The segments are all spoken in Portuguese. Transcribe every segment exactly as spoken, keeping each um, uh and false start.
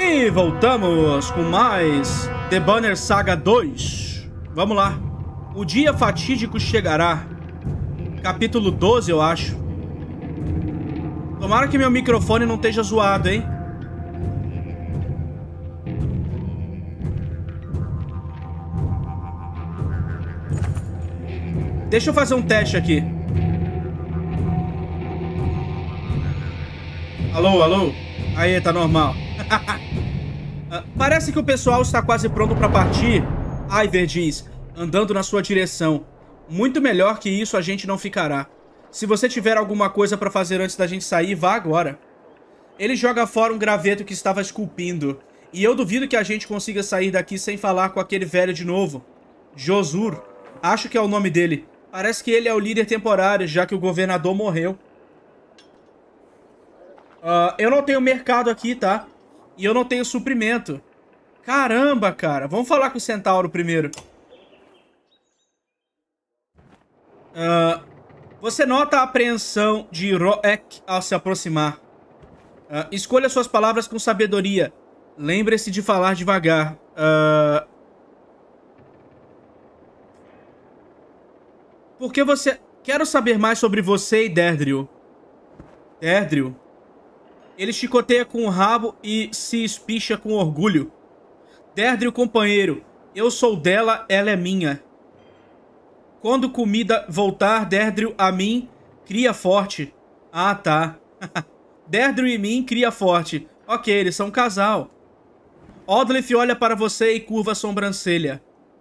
E voltamos com mais The Banner Saga dois. Vamos lá. O dia fatídico chegará. Capítulo doze, eu acho. Tomara que meu microfone não esteja zoado, hein? Deixa eu fazer um teste aqui. Alô, alô? Aí, tá normal. Parece que o pessoal está quase pronto para partir. Iver diz, andando na sua direção. Muito melhor que isso a gente não ficará. Se você tiver alguma coisa para fazer antes da gente sair, vá agora. Ele joga fora um graveto que estava esculpindo. E eu duvido que a gente consiga sair daqui sem falar com aquele velho de novo. Josur. Acho que é o nome dele. Parece que ele é o líder temporário, já que o governador morreu. Uh, eu não tenho mercado aqui, tá? E eu não tenho suprimento. Caramba, cara. Vamos falar com o Centauro primeiro. Uh, você nota a apreensão de Roek ao se aproximar. Uh, escolha suas palavras com sabedoria. Lembre-se de falar devagar. Uh... Por que você... Quero saber mais sobre você e Derdriel. Derdriel. Ele chicoteia com o rabo e se espicha com orgulho. Derdriel, companheiro. Eu sou dela, ela é minha. Quando comida voltar, Derdriel a mim, cria forte. Ah, tá. Derdriel e mim, cria forte. Ok, eles são um casal. Odlif olha para você e curva a sobrancelha.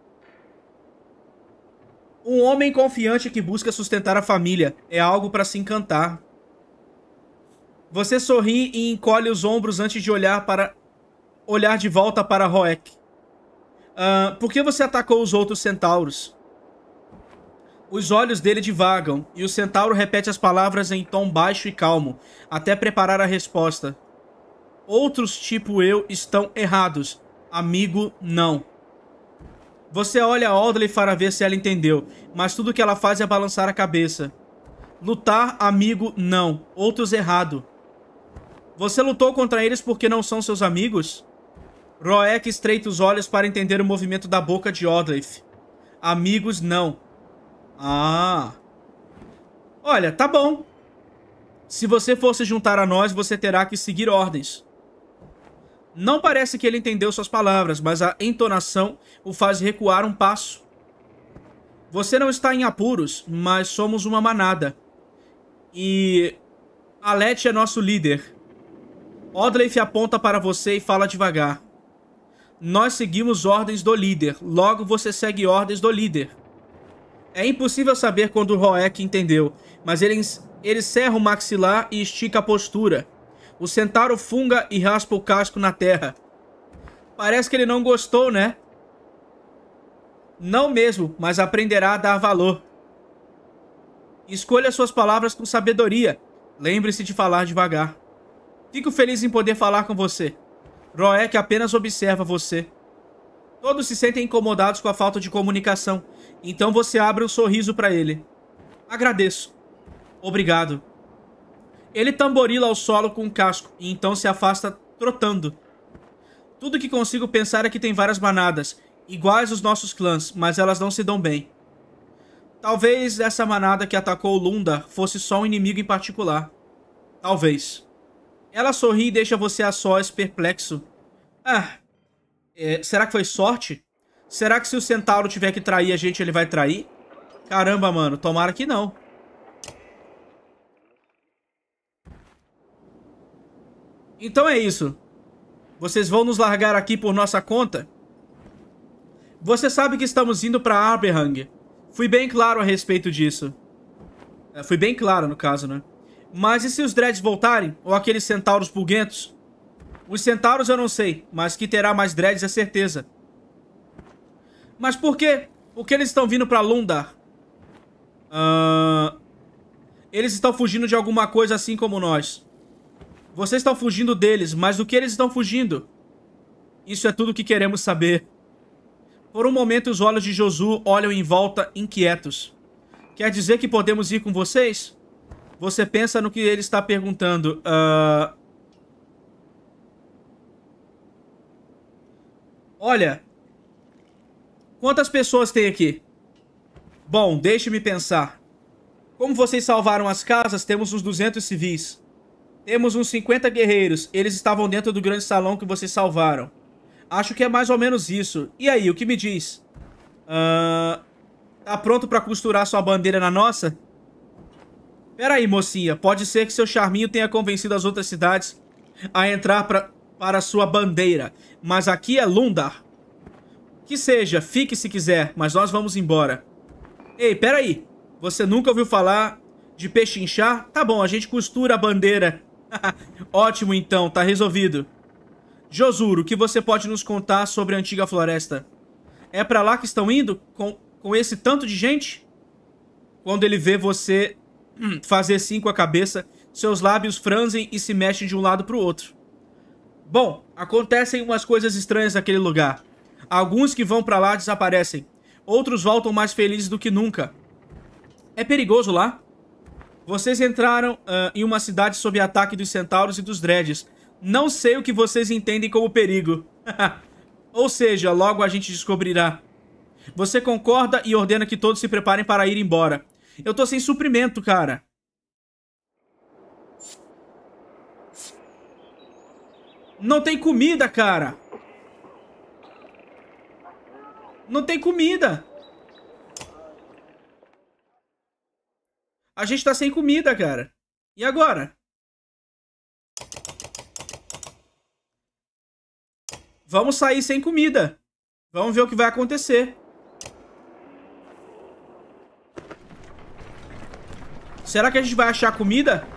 Um homem confiante que busca sustentar a família. É algo para se encantar. Você sorri e encolhe os ombros antes de olhar para... Olhar de volta para Roek. Uh, por que você atacou os outros centauros? Os olhos dele divagam, e o centauro repete as palavras em tom baixo e calmo, até preparar a resposta. Outros, tipo eu, estão errados. Amigo, não. Você olha a Audley para ver se ela entendeu, mas tudo que ela faz é balançar a cabeça. Lutar, amigo, não. Outros errado. Você lutou contra eles porque não são seus amigos? Roek estreita os olhos para entender o movimento da boca de Odleif. Amigos, não. Ah. Olha, tá bom. Se você for se juntar a nós, você terá que seguir ordens. Não parece que ele entendeu suas palavras, mas a entonação o faz recuar um passo. Você não está em apuros, mas somos uma manada. E... Alete é nosso líder. Odleif aponta para você e fala devagar. Nós seguimos ordens do líder, logo você segue ordens do líder. É impossível saber quando o Roek entendeu, mas ele, ele cerra o maxilar e estica a postura. O centauro funga e raspa o casco na terra. Parece que ele não gostou, né? Não mesmo, mas aprenderá a dar valor. Escolha suas palavras com sabedoria. Lembre-se de falar devagar. Fico feliz em poder falar com você. Roek apenas observa você. Todos se sentem incomodados com a falta de comunicação, então você abre um sorriso para ele. Agradeço. Obrigado. Ele tamborila ao solo com o casco e então se afasta trotando. Tudo que consigo pensar é que tem várias manadas, iguais aos nossos clãs, mas elas não se dão bem. Talvez essa manada que atacou Lunda fosse só um inimigo em particular. Talvez. Ela sorri e deixa você a sós, perplexo. Ah, é, será que foi sorte? Será que se o centauro tiver que trair a gente, ele vai trair? Caramba, mano, tomara que não. Então é isso. Vocês vão nos largar aqui por nossa conta? Você sabe que estamos indo para Arberhang. Fui bem claro a respeito disso. É, fui bem claro, no caso, né? Mas e se os dreads voltarem? Ou aqueles centauros pulguentos? Os centauros eu não sei, mas que terá mais dreads é certeza. Mas por quê? Por que eles estão vindo pra Lundar? Uh... Eles estão fugindo de alguma coisa assim como nós. Vocês estão fugindo deles, mas do que eles estão fugindo? Isso é tudo que queremos saber. Por um momento os olhos de Josu olham em volta inquietos. Quer dizer que podemos ir com vocês? Você pensa no que ele está perguntando. Uh... Olha, quantas pessoas tem aqui? Bom, deixe-me pensar. Como vocês salvaram as casas, temos uns duzentos civis. Temos uns cinquenta guerreiros. Eles estavam dentro do grande salão que vocês salvaram. Acho que é mais ou menos isso. E aí, o que me diz? Uh, tá pronto pra costurar sua bandeira na nossa? Pera aí, mocinha. Pode ser que seu charminho tenha convencido as outras cidades a entrar pra, para sua bandeira. Mas aqui é Lundar. Que seja, fique se quiser, mas nós vamos embora. Ei, pera aí. Você nunca ouviu falar de pechinchar? Tá bom, a gente costura a bandeira. Ótimo, então, tá resolvido. Josuro, o que você pode nos contar sobre a antiga floresta? É pra lá que estão indo? Com, com esse tanto de gente? Quando ele vê você hum, fazer sim com a cabeça, seus lábios franzem e se mexem de um lado pro outro. Bom, acontecem umas coisas estranhas naquele lugar. Alguns que vão pra lá desaparecem. Outros voltam mais felizes do que nunca. É perigoso lá? Vocês entraram uh, em uma cidade sob ataque dos centauros e dos dreads. Não sei o que vocês entendem como perigo. Ou seja, logo a gente descobrirá. Você concorda e ordena que todos se preparem para ir embora. Eu tô sem suprimento, cara. Não tem comida, cara. Não tem comida. A gente tá sem comida, cara. E agora? Vamos sair sem comida. Vamos ver o que vai acontecer. Será que a gente vai achar comida?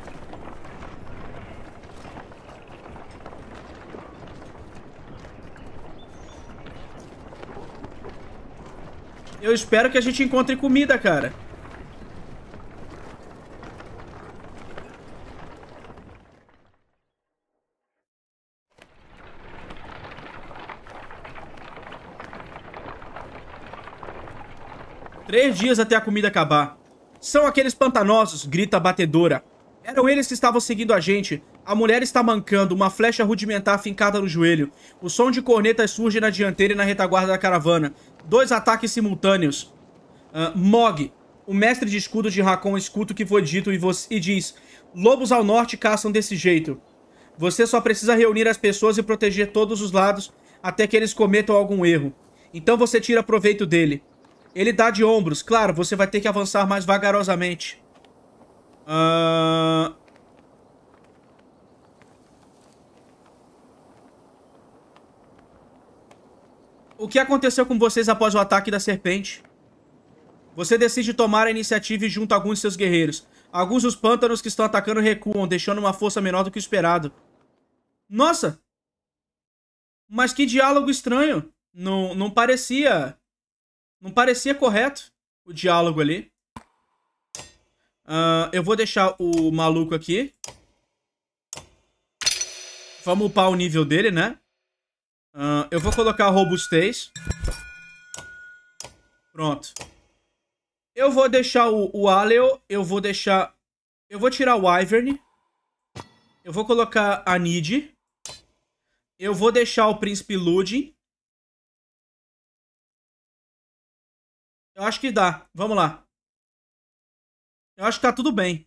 Eu espero que a gente encontre comida, cara. Três dias até a comida acabar. São aqueles pantanosos, grita a batedora. Eram eles que estavam seguindo a gente. A mulher está mancando, uma flecha rudimentar fincada no joelho. O som de cornetas surge na dianteira e na retaguarda da caravana. Dois ataques simultâneos. Uh, Mog, o mestre de escudo de Hakon, escuta o que foi dito e, você, e diz: lobos ao norte caçam desse jeito. Você só precisa reunir as pessoas e proteger todos os lados até que eles cometam algum erro. Então você tira proveito dele. Ele dá de ombros. Claro, você vai ter que avançar mais vagarosamente. Uh... O que aconteceu com vocês após o ataque da serpente? Você decide tomar a iniciativa e junta alguns de seus guerreiros. Alguns dos pântanos que estão atacando recuam, deixando uma força menor do que o esperado. Nossa! Mas que diálogo estranho. Não, não parecia... Não parecia correto o diálogo ali. Uh, eu vou deixar o maluco aqui. Vamos upar o nível dele, né? Uh, eu vou colocar a robustez. Pronto. Eu vou deixar o, o Aleo. Eu vou deixar... Eu vou tirar o Ivern. Eu vou colocar a Nid. Eu vou deixar o Príncipe Ludin. Eu acho que dá. Vamos lá. Eu acho que tá tudo bem.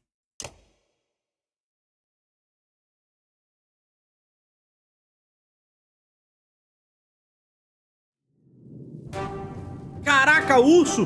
Caraca, urso!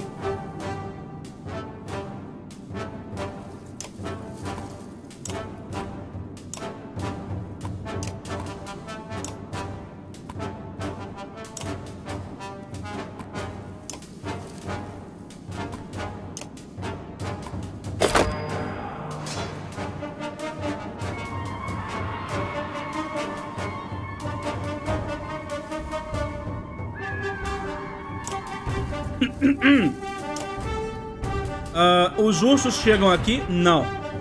uh, os ursos chegam aqui? Não.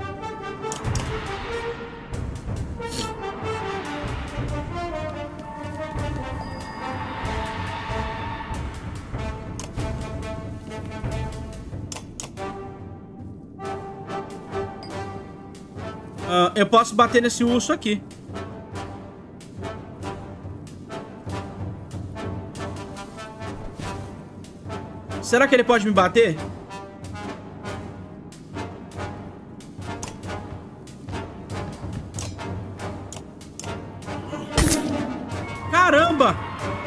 Uh, eu posso bater nesse urso aqui. Será que ele pode me bater? Caramba!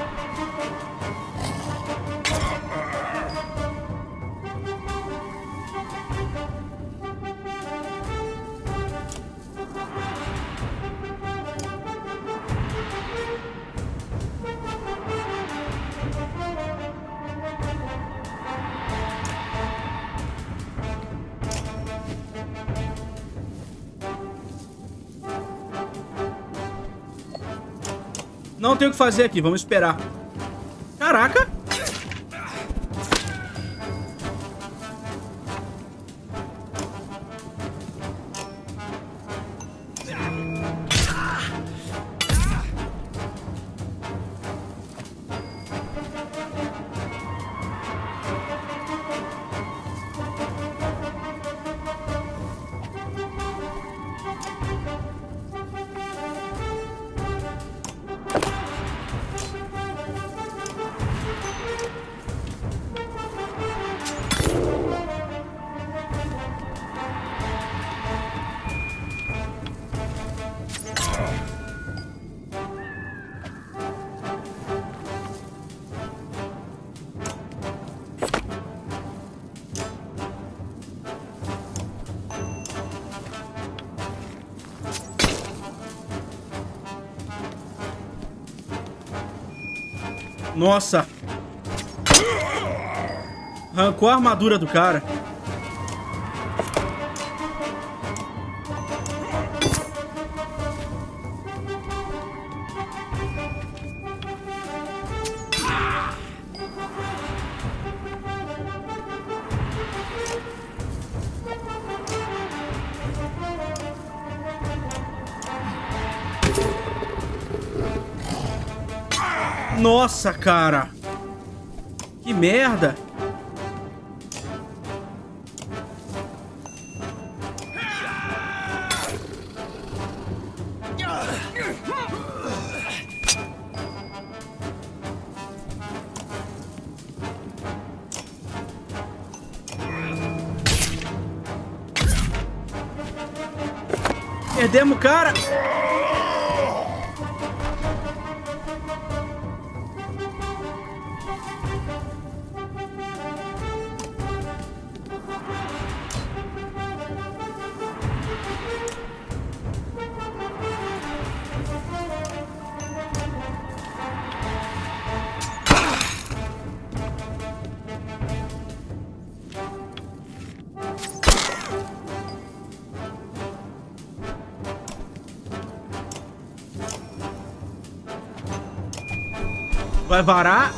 Não tem o que fazer aqui, vamos esperar. Caraca! Nossa. Arrancou a armadura do cara. Nossa, cara. Que merda. Perdemos o cara. Vai varar.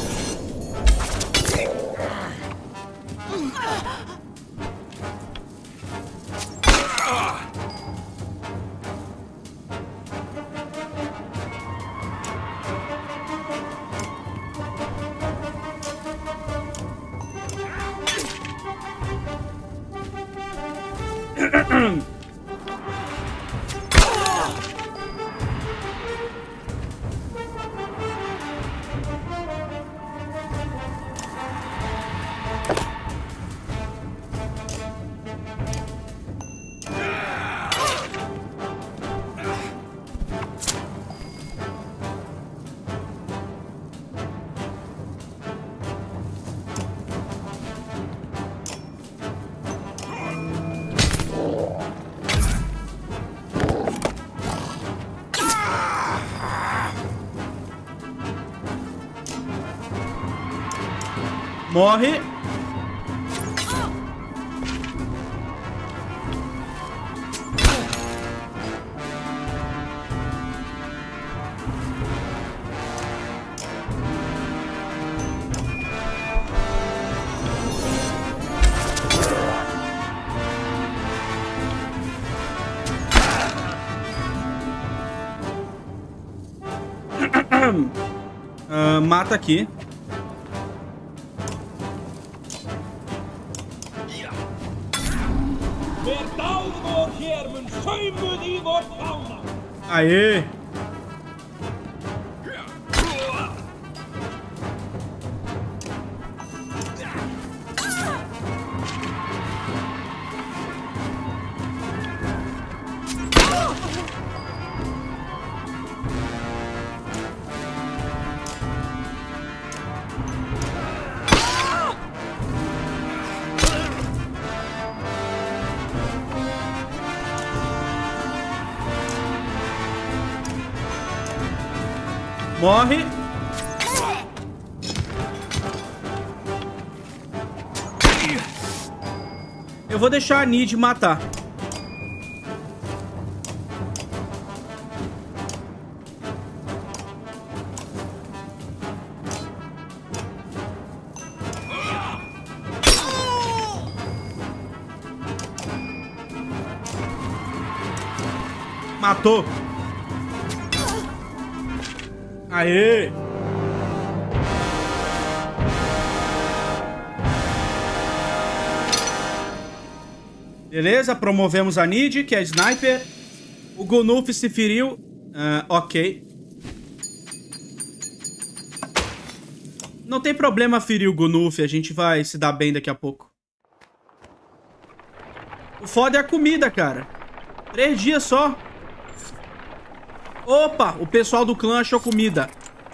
Morre. Uh, mata aqui. Aê! Morre. Eu vou deixar a Nid matar. Matou. Aê. Beleza, promovemos a Nid, que é sniper. O Gunulf se feriu. Uh, ok. Não tem problema ferir o Gunulf, a gente vai se dar bem daqui a pouco. O foda é a comida, cara. Três dias só. Opa, o pessoal do clã achou comida.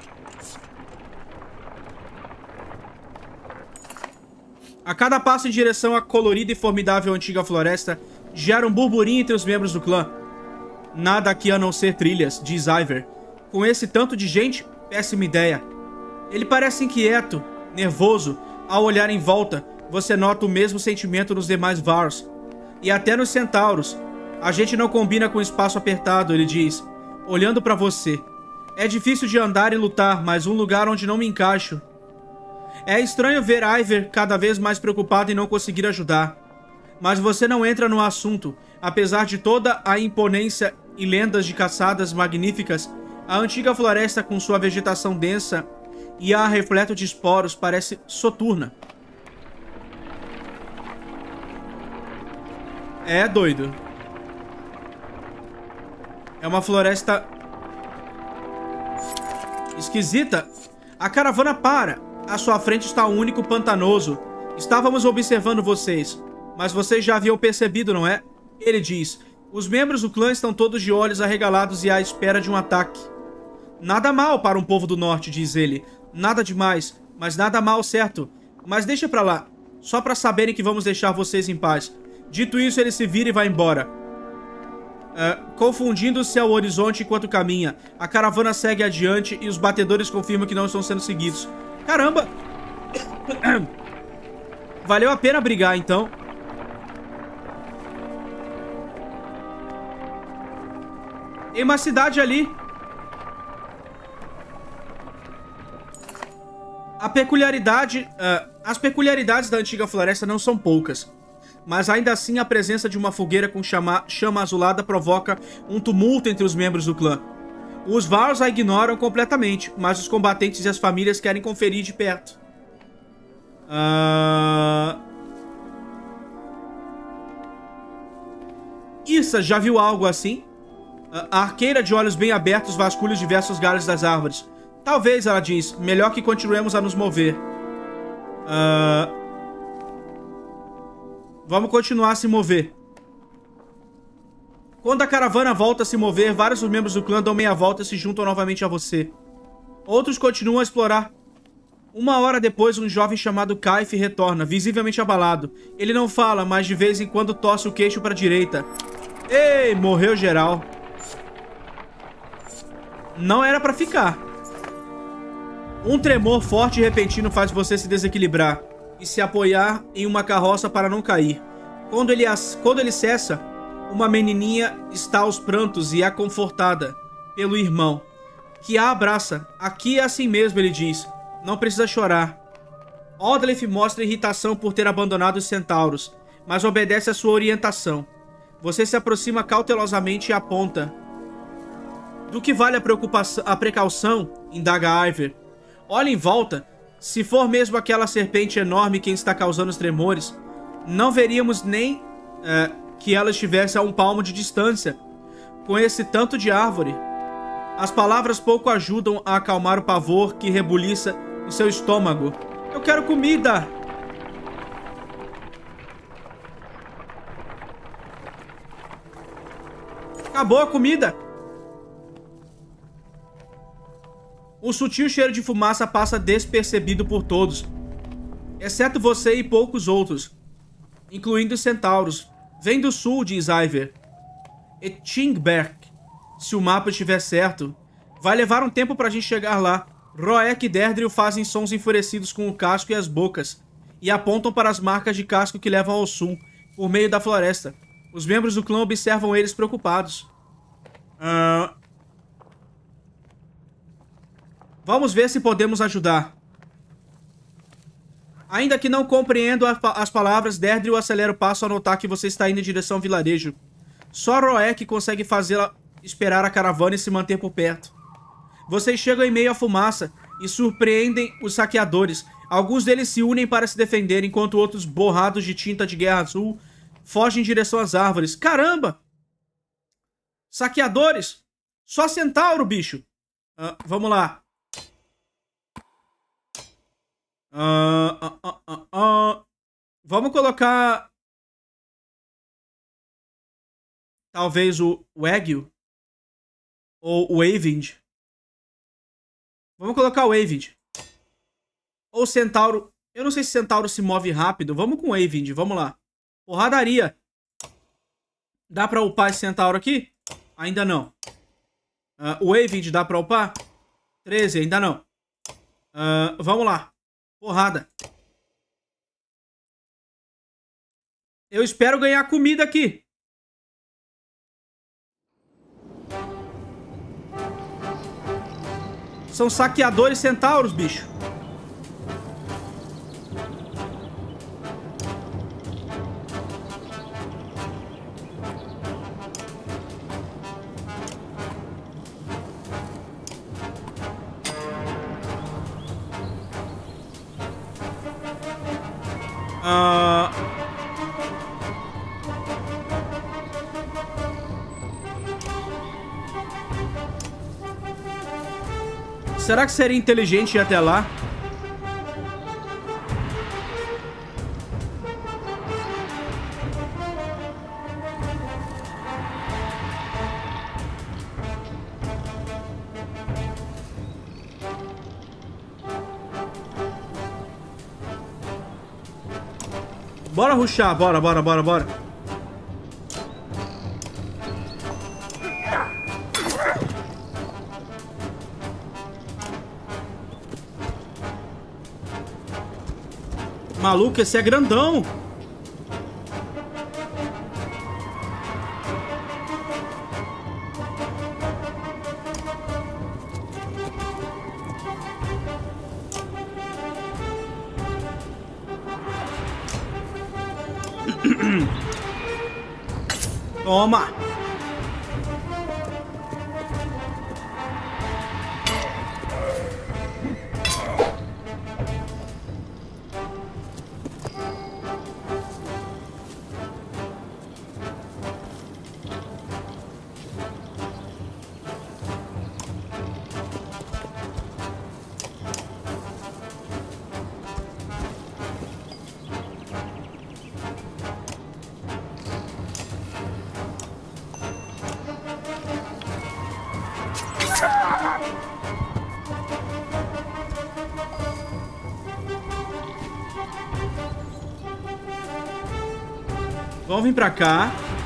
A cada passo em direção à colorida e formidável antiga floresta, gera um burburinho entre os membros do clã. Nada aqui a não ser trilhas, diz Iver. Com esse tanto de gente, péssima ideia. Ele parece inquieto, nervoso. Ao olhar em volta, você nota o mesmo sentimento nos demais Vars. E até nos centauros. A gente não combina com espaço apertado, ele diz, olhando pra você. É difícil de andar e lutar, mas um lugar onde não me encaixo. É estranho ver Iver cada vez mais preocupado em não conseguir ajudar. Mas você não entra no assunto. Apesar de toda a imponência e lendas de caçadas magníficas, a antiga floresta com sua vegetação densa e ar repleto de esporos parece soturna. É doido. É uma floresta esquisita. A caravana para. À sua frente está o único pantanoso. Estávamos observando vocês, mas vocês já haviam percebido, não é? Ele diz. Os membros do clã estão todos de olhos arregalados e à espera de um ataque. Nada mal para um povo do norte, diz ele. Nada demais, mas nada mal, certo? Mas deixa pra lá. Só pra saberem que vamos deixar vocês em paz. Dito isso, ele se vira e vai embora. Uh, confundindo-se ao horizonte enquanto caminha. A caravana segue adiante e os batedores confirmam que não estão sendo seguidos. Caramba! Valeu a pena brigar, então. Tem uma cidade ali. A peculiaridade... Uh, as peculiaridades da antiga floresta não são poucas. Mas ainda assim a presença de uma fogueira com chama, chama azulada provoca um tumulto entre os membros do clã. Os Vars a ignoram completamente, mas os combatentes e as famílias querem conferir de perto. Uh... Issa já viu algo assim? Uh, a arqueira de olhos bem abertos vasculha os diversos galhos das árvores. Talvez, ela diz, melhor que continuemos a nos mover. Uh... Vamos continuar a se mover. Quando a caravana volta a se mover, vários dos membros do clã dão meia volta e se juntam novamente a você. Outros continuam a explorar. Uma hora depois, um jovem chamado Kaif retorna, visivelmente abalado. Ele não fala, mas de vez em quando torce o queixo para a direita. Ei, morreu geral. Não era para ficar. Um tremor forte e repentino faz você se desequilibrar e se apoiar em uma carroça para não cair. Quando ele, quando ele cessa, uma menininha está aos prantos e é confortada pelo irmão, que a abraça. Aqui é assim mesmo, ele diz. Não precisa chorar. Odlef mostra irritação por ter abandonado os centauros, mas obedece à sua orientação. Você se aproxima cautelosamente e aponta. Do que vale a, preocupação, a precaução? Indaga Iver. Olha em volta. Se for mesmo aquela serpente enorme quem está causando os tremores, não veríamos nem é, que ela estivesse a um palmo de distância, com esse tanto de árvore. As palavras pouco ajudam a acalmar o pavor que rebuliça em seu estômago. Eu quero comida! Acabou a comida! Um sutil cheiro de fumaça passa despercebido por todos, exceto você e poucos outros, incluindo os centauros. Vem do sul, diz Iver. Etingberg, se o mapa estiver certo. Vai levar um tempo pra gente chegar lá. Roek e Derdril fazem sons enfurecidos com o casco e as bocas, e apontam para as marcas de casco que levam ao sul, por meio da floresta. Os membros do clã observam eles preocupados. Uh... Vamos ver se podemos ajudar. Ainda que não compreendo as palavras, Derdril acelera o passo ao notar que você está indo em direção ao vilarejo. Só Roek consegue fazê-la esperar a caravana e se manter por perto. Vocês chegam em meio à fumaça e surpreendem os saqueadores. Alguns deles se unem para se defender, enquanto outros, borrados de tinta de guerra azul, fogem em direção às árvores. Caramba! Saqueadores! Só centauro, bicho! Uh, vamos lá. Uh, uh, uh, uh, uh. Vamos colocar... Talvez o Wagyu. Ou o Eyvind. Vamos colocar o Eyvind. Ou Centauro. Eu não sei se Centauro se move rápido. Vamos com o Eyvind. Vamos lá. Porradaria. Dá pra upar esse Centauro aqui? Ainda não. Uh, o Eyvind dá pra upar? treze, ainda não. Uh, vamos lá. Porrada. Eu espero ganhar comida aqui. São saqueadores centauros, bicho. Ah... Será que seria inteligente ir até lá? Bora rushar, bora, bora, bora, bora. Maluco, esse é grandão. Toma. Vamos vir pra cá.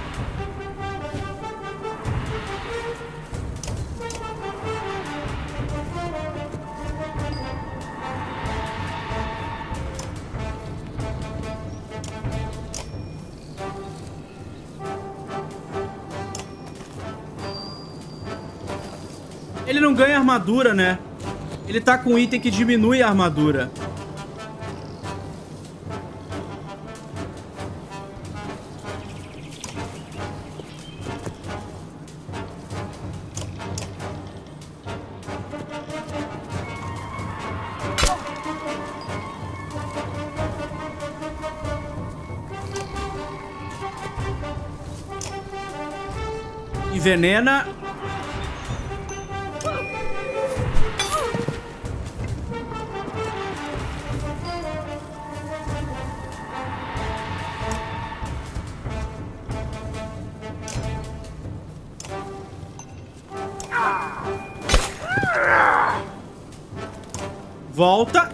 Ele não ganha armadura, né? Ele tá com um item que diminui a armadura. Envenena. Volta.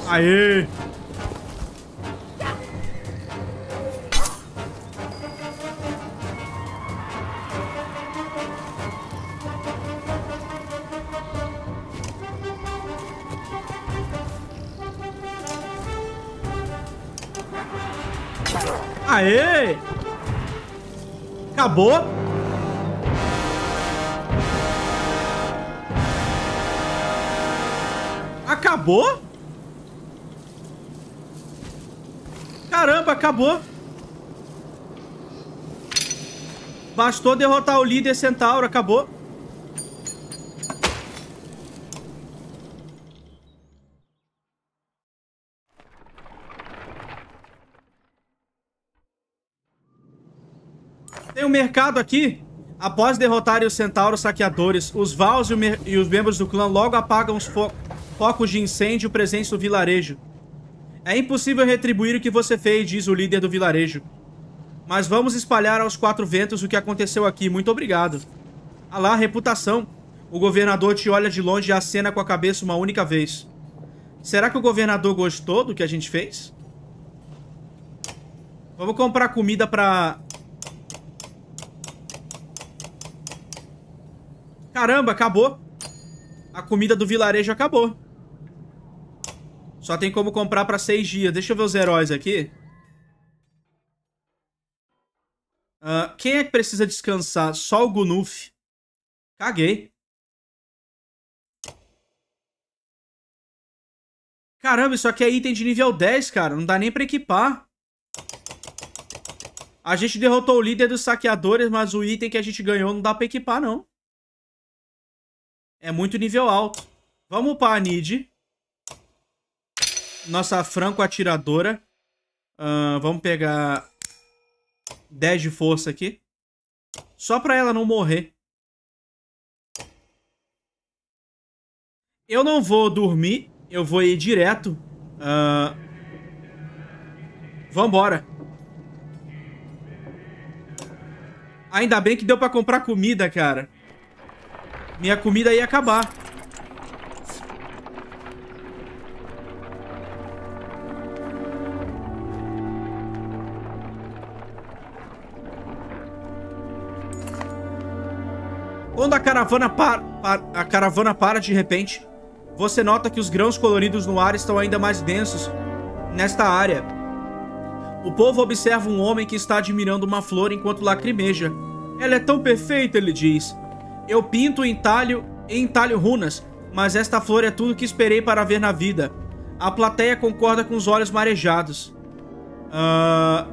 Aê! Aê! Acabou? Acabou? Caramba, acabou. Bastou derrotar o líder centauro, acabou. Tem um mercado aqui. Após derrotarem os centauros saqueadores, os Vals e, e os membros do clã logo apagam os fo focos de incêndio presentes no vilarejo. É impossível retribuir o que você fez, diz o líder do vilarejo. Mas vamos espalhar aos quatro ventos o que aconteceu aqui. Muito obrigado. Ah lá, reputação. O governador te olha de longe e acena com a cabeça uma única vez. Será que o governador gostou do que a gente fez? Vamos comprar comida pra... Caramba, acabou. A comida do vilarejo acabou. Só tem como comprar pra seis dias. Deixa eu ver os heróis aqui. Uh, quem é que precisa descansar? Só o Gunuf. Caguei. Caramba, isso aqui é item de nível dez, cara. Não dá nem pra equipar. A gente derrotou o líder dos saqueadores, mas o item que a gente ganhou não dá pra equipar, não. É muito nível alto. Vamos upar a Nid. Nossa franco-atiradora. Uh, vamos pegar dez de força aqui. Só pra ela não morrer. Eu não vou dormir. Eu vou ir direto. Uh... Vambora. Ainda bem que deu pra comprar comida, cara. Minha comida ia acabar. Quando a caravana para, para, a caravana para de repente, você nota que os grãos coloridos no ar estão ainda mais densos nesta área. O povo observa um homem que está admirando uma flor enquanto lacrimeja. Ela é tão perfeita, ele diz. Eu pinto em talho, em talho runas, mas esta flor é tudo que esperei para ver na vida. A plateia concorda com os olhos marejados. Uh...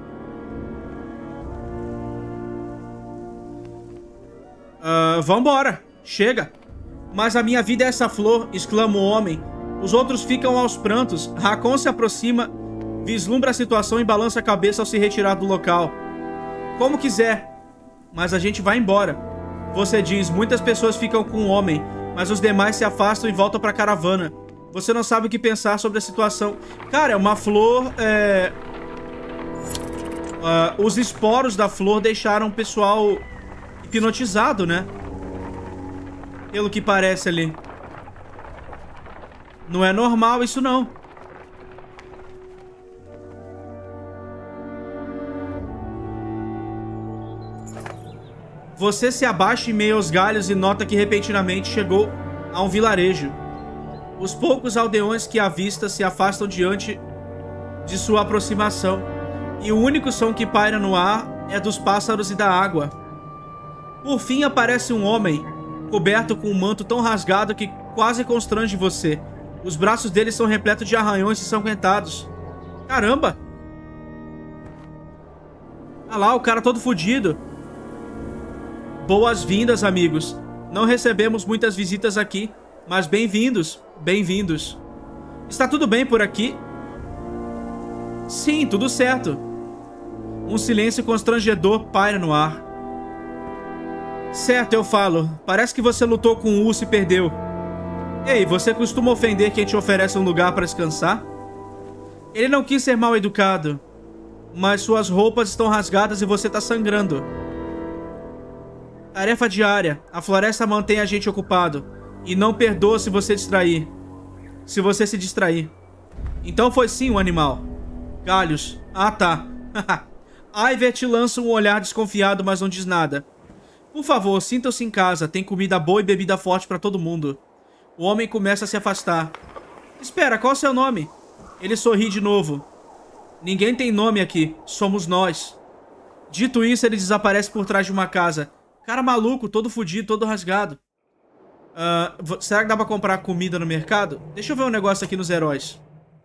Uh, vambora. Chega. Mas a minha vida é essa flor, exclama o homem. Os outros ficam aos prantos. Hakon se aproxima, vislumbra a situação e balança a cabeça ao se retirar do local. Como quiser, mas a gente vai embora. Você diz, muitas pessoas ficam com o homem, mas os demais se afastam e voltam para a caravana. Você não sabe o que pensar sobre a situação. Cara, é uma flor... É... Uh, os esporos da flor deixaram o pessoal hipnotizado, né? Pelo que parece ali. Não é normal isso, não. Você se abaixa em meio aos galhos e nota que repentinamente chegou a um vilarejo. Os poucos aldeões que avista se afastam diante de sua aproximação, e o único som que paira no ar é dos pássaros e da água. Por fim aparece um homem, coberto com um manto tão rasgado que quase constrange você. Os braços dele são repletos de arranhões ensanguentados. Caramba! Ah lá, o cara todo fudido. Boas-vindas, amigos. Não recebemos muitas visitas aqui, mas bem-vindos, bem-vindos. Está tudo bem por aqui? Sim, tudo certo. Um silêncio constrangedor paira no ar. Certo, eu falo. Parece que você lutou com o urso e perdeu. Ei, você costuma ofender quem te oferece um lugar para descansar? Ele não quis ser mal educado, mas suas roupas estão rasgadas e você está sangrando. Tarefa diária. A floresta mantém a gente ocupado. E não perdoa se você distrair. Se você se distrair. Então foi sim um animal. Galhos. Ah, tá. Iver te lança um olhar desconfiado, mas não diz nada. Por favor, sintam-se em casa. Tem comida boa e bebida forte pra todo mundo. O homem começa a se afastar. Espera, qual é o seu nome? Ele sorri de novo. Ninguém tem nome aqui. Somos nós. Dito isso, ele desaparece por trás de uma casa. Cara maluco, todo fudido, todo rasgado. Uh, será que dá pra comprar comida no mercado? Deixa eu ver um negócio aqui nos heróis.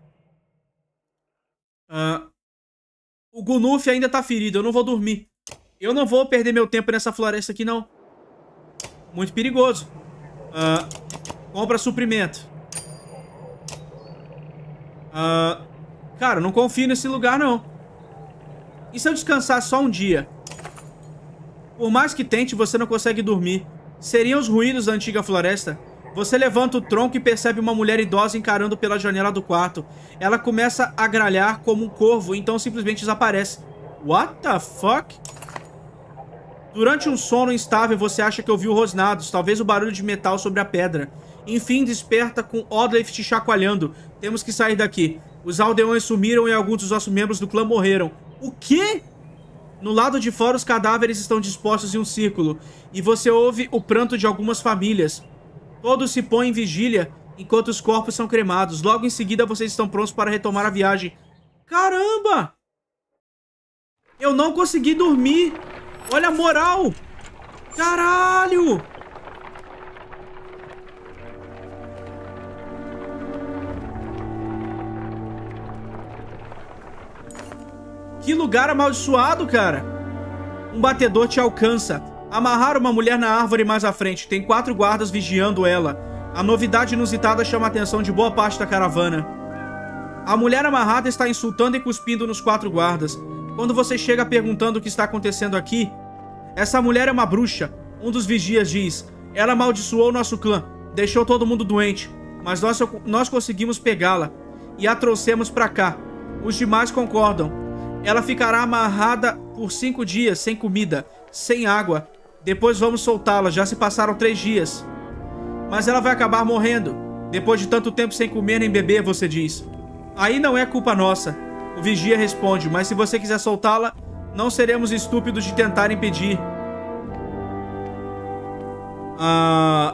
Uh, o Gunuf ainda tá ferido, eu não vou dormir. Eu não vou perder meu tempo nessa floresta aqui, não. Muito perigoso. Uh, compra suprimento. Uh, cara, não confio nesse lugar, não. E se eu descansar só um dia? Por mais que tente, você não consegue dormir. Seriam os ruídos da antiga floresta. Você levanta o tronco e percebe uma mulher idosa encarando pela janela do quarto. Ela começa a gralhar como um corvo, então simplesmente desaparece. What the fuck? Durante um sono instável, você acha que ouviu rosnados, talvez o barulho de metal sobre a pedra. Enfim, desperta com Odleif te chacoalhando. Temos que sair daqui. Os aldeões sumiram e alguns dos nossos membros do clã morreram. O quê? No lado de fora, os cadáveres estão dispostos em um círculo, e você ouve o pranto de algumas famílias. Todos se põem em vigília, enquanto os corpos são cremados. Logo em seguida, vocês estão prontos para retomar a viagem. Caramba! Eu não consegui dormir! Olha a moral! Caralho! Que lugar amaldiçoado, cara! Um batedor te alcança. Amarraram uma mulher na árvore mais à frente. Tem quatro guardas vigiando ela. A novidade inusitada chama a atenção de boa parte da caravana. A mulher amarrada está insultando e cuspindo nos quatro guardas. Quando você chega perguntando o que está acontecendo aqui, essa mulher é uma bruxa. Um dos vigias diz: ela amaldiçoou nosso clã, deixou todo mundo doente, mas nós, nós conseguimos pegá-la e a trouxemos pra cá. Os demais concordam. Ela ficará amarrada por cinco dias, sem comida, sem água. Depois vamos soltá-la, já se passaram três dias. Mas ela vai acabar morrendo. Depois de tanto tempo sem comer nem beber, você diz. Aí não é culpa nossa. O vigia responde, mas se você quiser soltá-la, não seremos estúpidos de tentar impedir. Ah...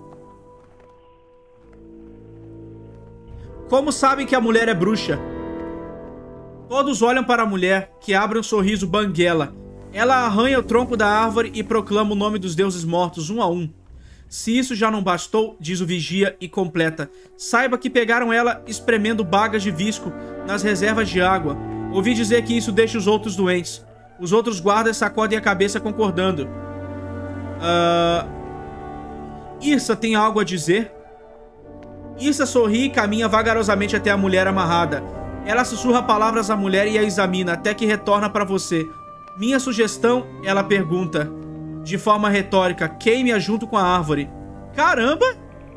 Como sabem que a mulher é bruxa? Todos olham para a mulher, que abre um sorriso banguela. Ela arranha o tronco da árvore e proclama o nome dos deuses mortos, um a um. Se isso já não bastou, diz o vigia e completa. Saiba que pegaram ela espremendo bagas de visco nas reservas de água. Ouvi dizer que isso deixa os outros doentes. Os outros guardas sacodem a cabeça concordando. Uh... Irsa tem algo a dizer? Irsa sorri e caminha vagarosamente até a mulher amarrada. Ela sussurra palavras à mulher e a examina, até que retorna para você. Minha sugestão, ela pergunta, de forma retórica, queime-a junto com a árvore. Caramba!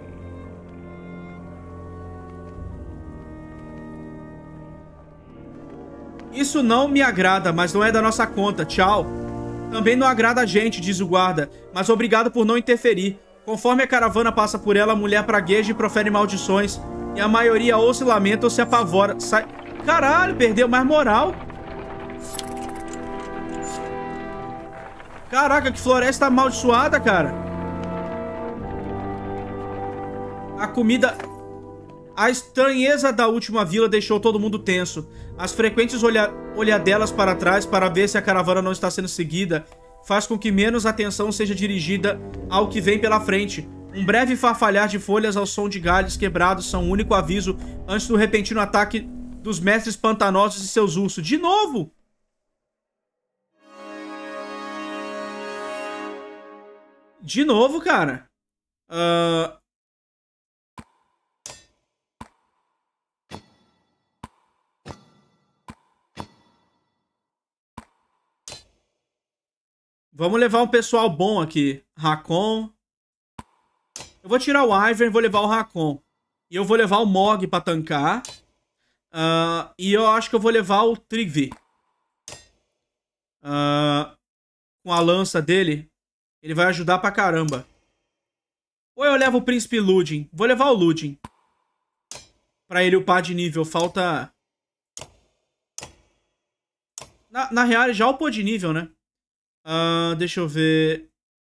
Isso não me agrada, mas não é da nossa conta. Tchau. Também não agrada a gente, diz o guarda, mas obrigado por não interferir. Conforme a caravana passa por ela, a mulher pragueja e profere maldições. E a maioria ou se lamenta ou se apavora. Sai... Caralho, perdeu mais moral. Caraca, que floresta amaldiçoada, cara. A comida... A estranheza da última vila deixou todo mundo tenso. As frequentes olha... olhadelas para trás para ver se a caravana não está sendo seguida faz com que menos atenção seja dirigida ao que vem pela frente. Um breve farfalhar de folhas ao som de galhos quebrados são o único aviso antes do repentino ataque dos mestres pantanosos e seus ursos. De novo! De novo, cara. Uh... Vamos levar um pessoal bom aqui. Hakon. Eu vou tirar o Iver e vou levar o Hakon. E eu vou levar o Mog pra tancar. Uh, e eu acho que eu vou levar o Trigvi. Uh, com a lança dele, ele vai ajudar pra caramba. Ou eu levo o Príncipe Ludin. Vou levar o Ludin. Pra ele upar de nível. Falta... Na, na real, ele já upou de nível, né? Uh, deixa eu ver...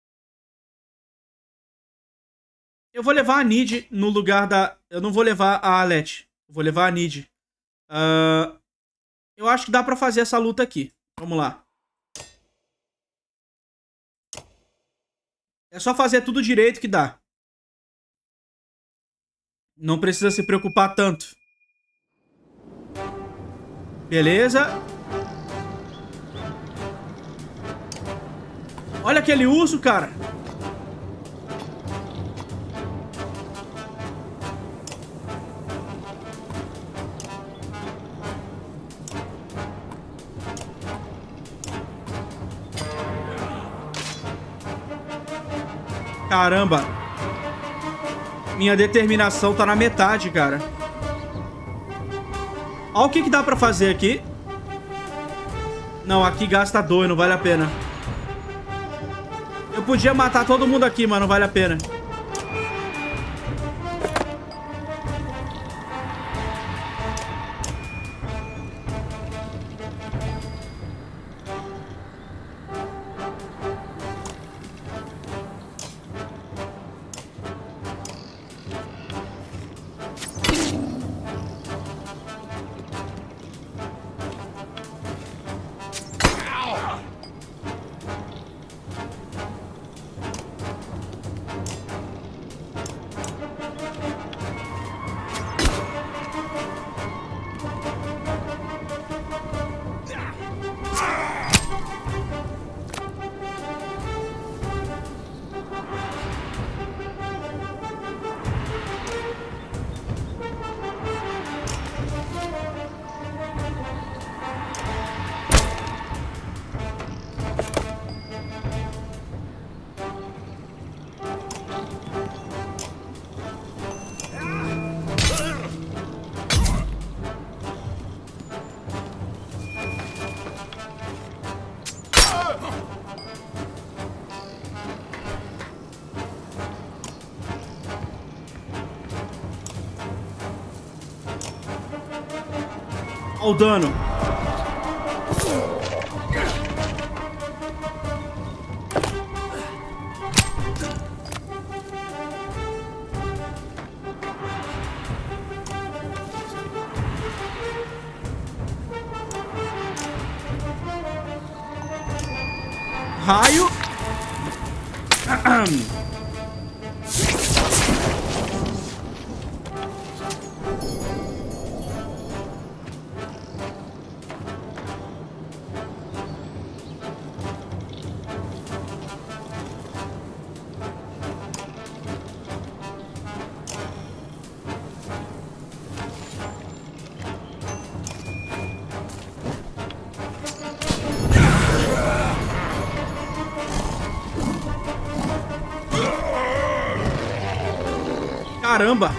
Eu vou levar a Nid no lugar da... Eu não vou levar a Alete. Eu vou levar a Nid. Uh, eu acho que dá pra fazer essa luta aqui. Vamos lá. É só fazer tudo direito que dá. Não precisa se preocupar tanto. Beleza. Olha aquele urso, cara. Caramba. Minha determinação tá na metade, cara. Olha o que que dá pra fazer aqui. Não, aqui gasta dois, não vale a pena. Eu podia matar todo mundo aqui, mas não vale a pena. Olha o dano. Raio. Caramba!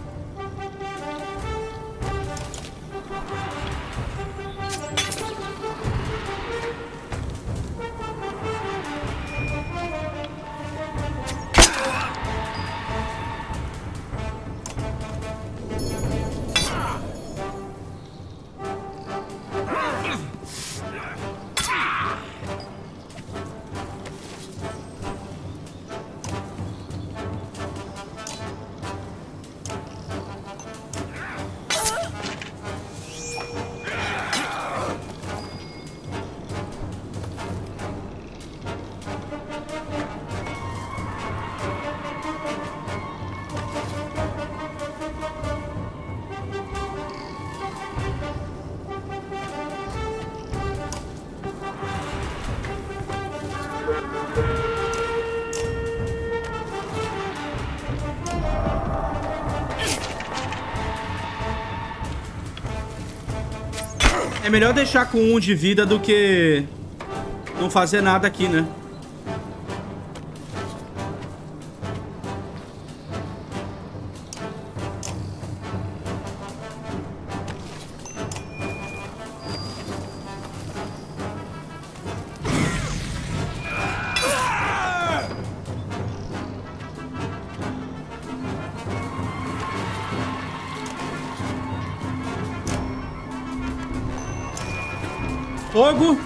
É melhor deixar com um de vida do que não fazer nada aqui, né? Fogo.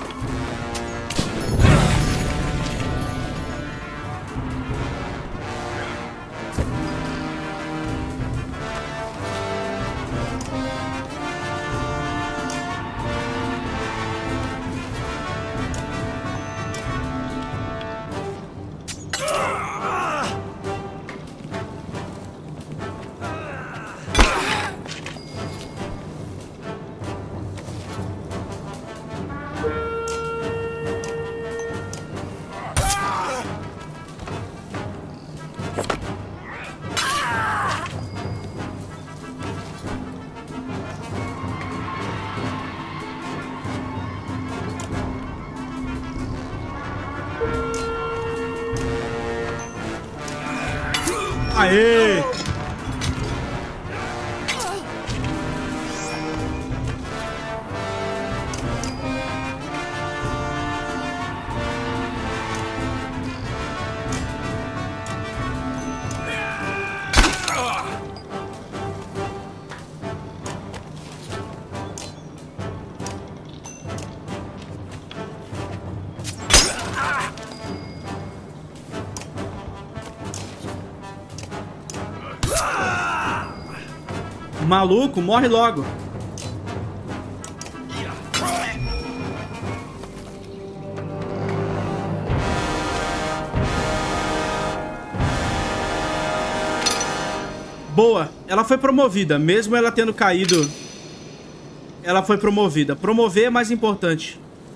Aê! Maluco, morre logo. Boa, ela foi promovida, mesmo ela tendo caído. Ela foi promovida. Promover é mais importante.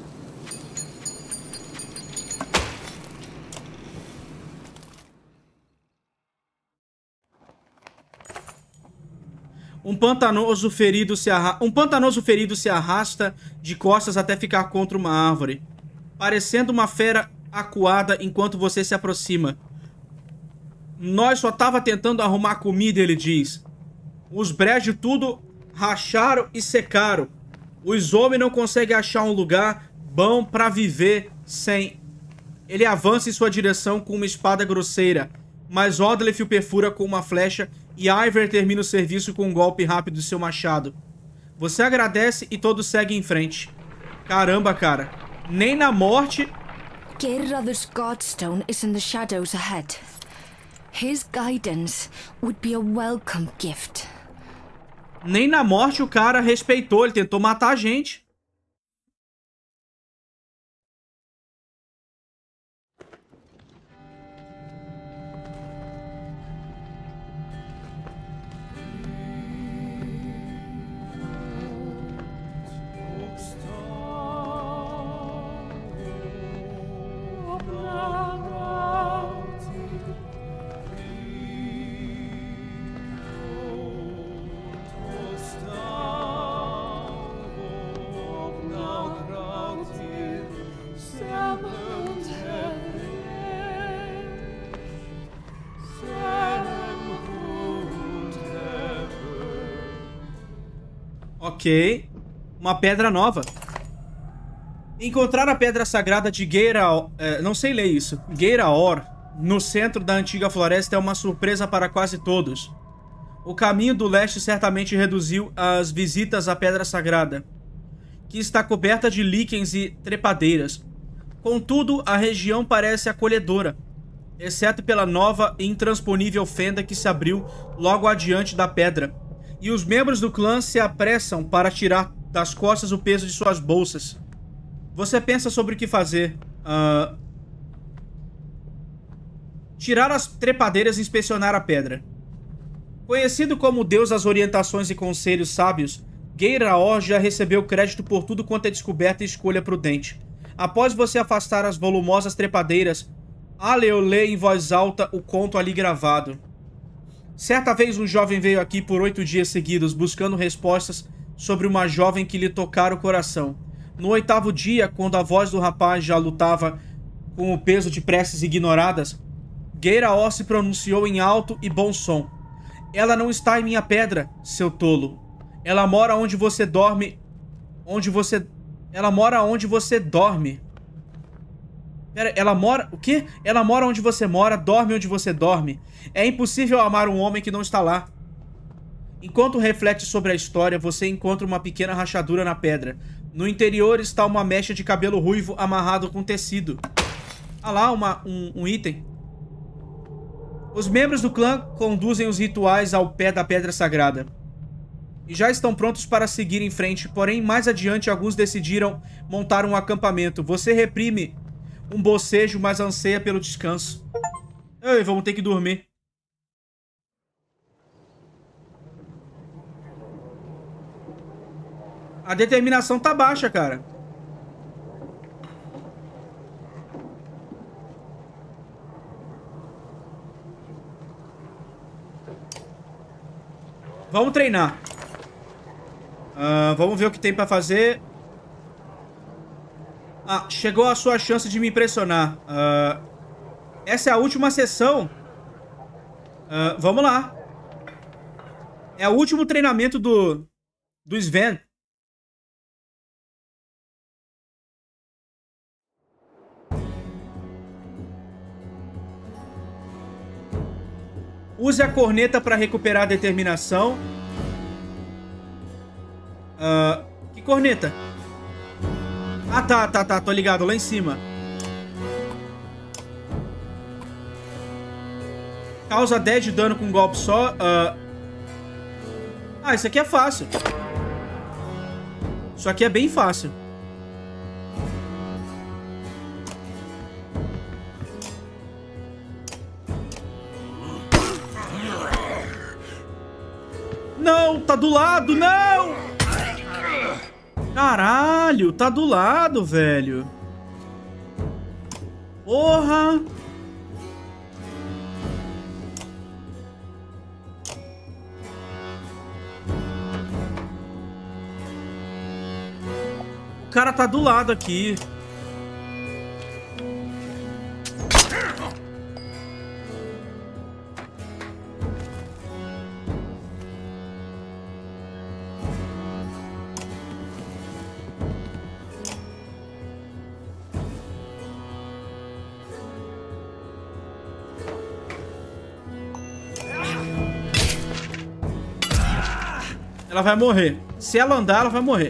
Um pantanoso ferido se arra... um pantanoso ferido se arrasta de costas até ficar contra uma árvore, parecendo uma fera acuada enquanto você se aproxima. Nós só tava tentando arrumar comida, ele diz. Os brejos tudo racharam e secaram. Os homens não conseguem achar um lugar bom pra viver sem... Ele avança em sua direção com uma espada grosseira, mas Odlef o perfura com uma flecha e Iver termina o serviço com um golpe rápido de seu machado. Você agradece e todos seguem em frente. Caramba, cara. Nem na morte... Geirröður's Godstone is in the shadows ahead. His guidance would be a welcome gift. Nem na morte o cara respeitou, ele tentou matar a gente. Ok. Uma pedra nova. Encontrar a pedra sagrada de Geiraor... É, não sei ler isso. Geiraor, no centro da antiga floresta, é uma surpresa para quase todos. O caminho do leste certamente reduziu as visitas à pedra sagrada, que está coberta de líquens e trepadeiras. Contudo, a região parece acolhedora, exceto pela nova e intransponível fenda que se abriu logo adiante da pedra. E os membros do clã se apressam para tirar das costas o peso de suas bolsas. Você pensa sobre o que fazer. Uh... Tirar as trepadeiras e inspecionar a pedra. Conhecido como o deus das orientações e conselhos sábios, Geiraor já recebeu crédito por tudo quanto é descoberta e escolha prudente. Após você afastar as volumosas trepadeiras, Aleo lê em voz alta o conto ali gravado. Certa vez um jovem veio aqui por oito dias seguidos buscando respostas sobre uma jovem que lhe tocara o coração. No oitavo dia, quando a voz do rapaz já lutava com o peso de preces ignoradas, Geiraor se pronunciou em alto e bom som. Ela não está em minha pedra, seu tolo. Ela mora onde você dorme... Onde você... Ela mora onde você dorme. Pera, ela mora... O quê? Ela mora onde você mora, dorme onde você dorme. É impossível amar um homem que não está lá. Enquanto reflete sobre a história, você encontra uma pequena rachadura na pedra. No interior está uma mecha de cabelo ruivo amarrado com tecido. Ah lá, uma, um, um item. Os membros do clã conduzem os rituais ao pé da Pedra Sagrada. E já estão prontos para seguir em frente, porém, mais adiante, alguns decidiram montar um acampamento. Você reprime um bocejo, mas anseia pelo descanso. Ei, vamos ter que dormir. A determinação tá baixa, cara. Vamos treinar. Uh, vamos ver o que tem pra fazer. Ah, chegou a sua chance de me impressionar. Uh, essa é a última sessão. Uh, vamos lá. É o último treinamento do, do Sven. Use a corneta para recuperar a determinação. Uh, que corneta? Ah, tá, tá, tá. Tô ligado. Lá em cima. Causa dez de dano com um golpe só. Uh... Ah, isso aqui é fácil. Isso aqui é bem fácil. Não, tá do lado, não! Caralho, tá do lado, velho. Porra! O cara tá do lado aqui. Ela vai morrer. Se ela andar, ela vai morrer.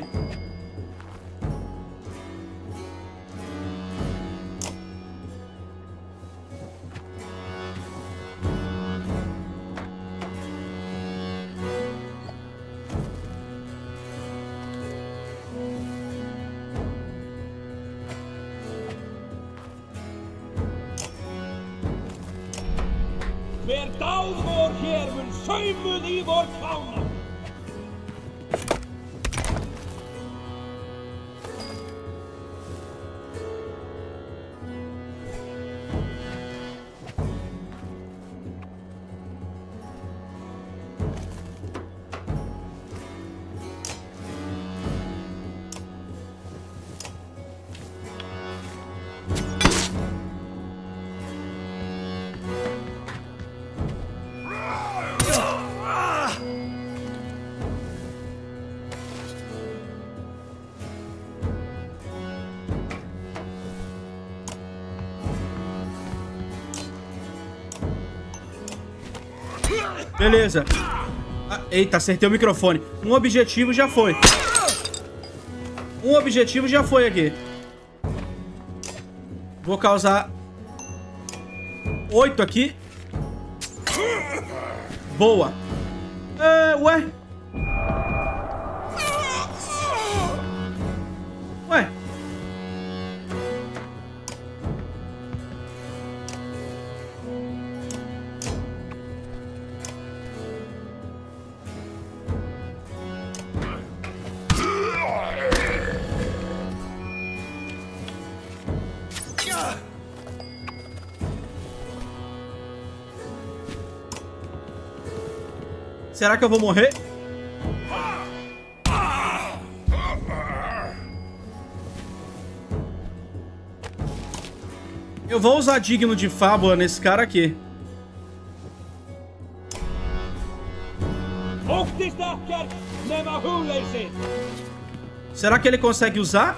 Hver dáðvor hér mun saumuð í vor fána. Beleza. Ah, eita, acertei o microfone. Um objetivo já foi. Um objetivo já foi aqui. Vou causar oito aqui. Boa. É, ué. Ué. Será que eu vou morrer? Eu vou usar digno de fábula nesse cara aqui. Será que ele consegue usar?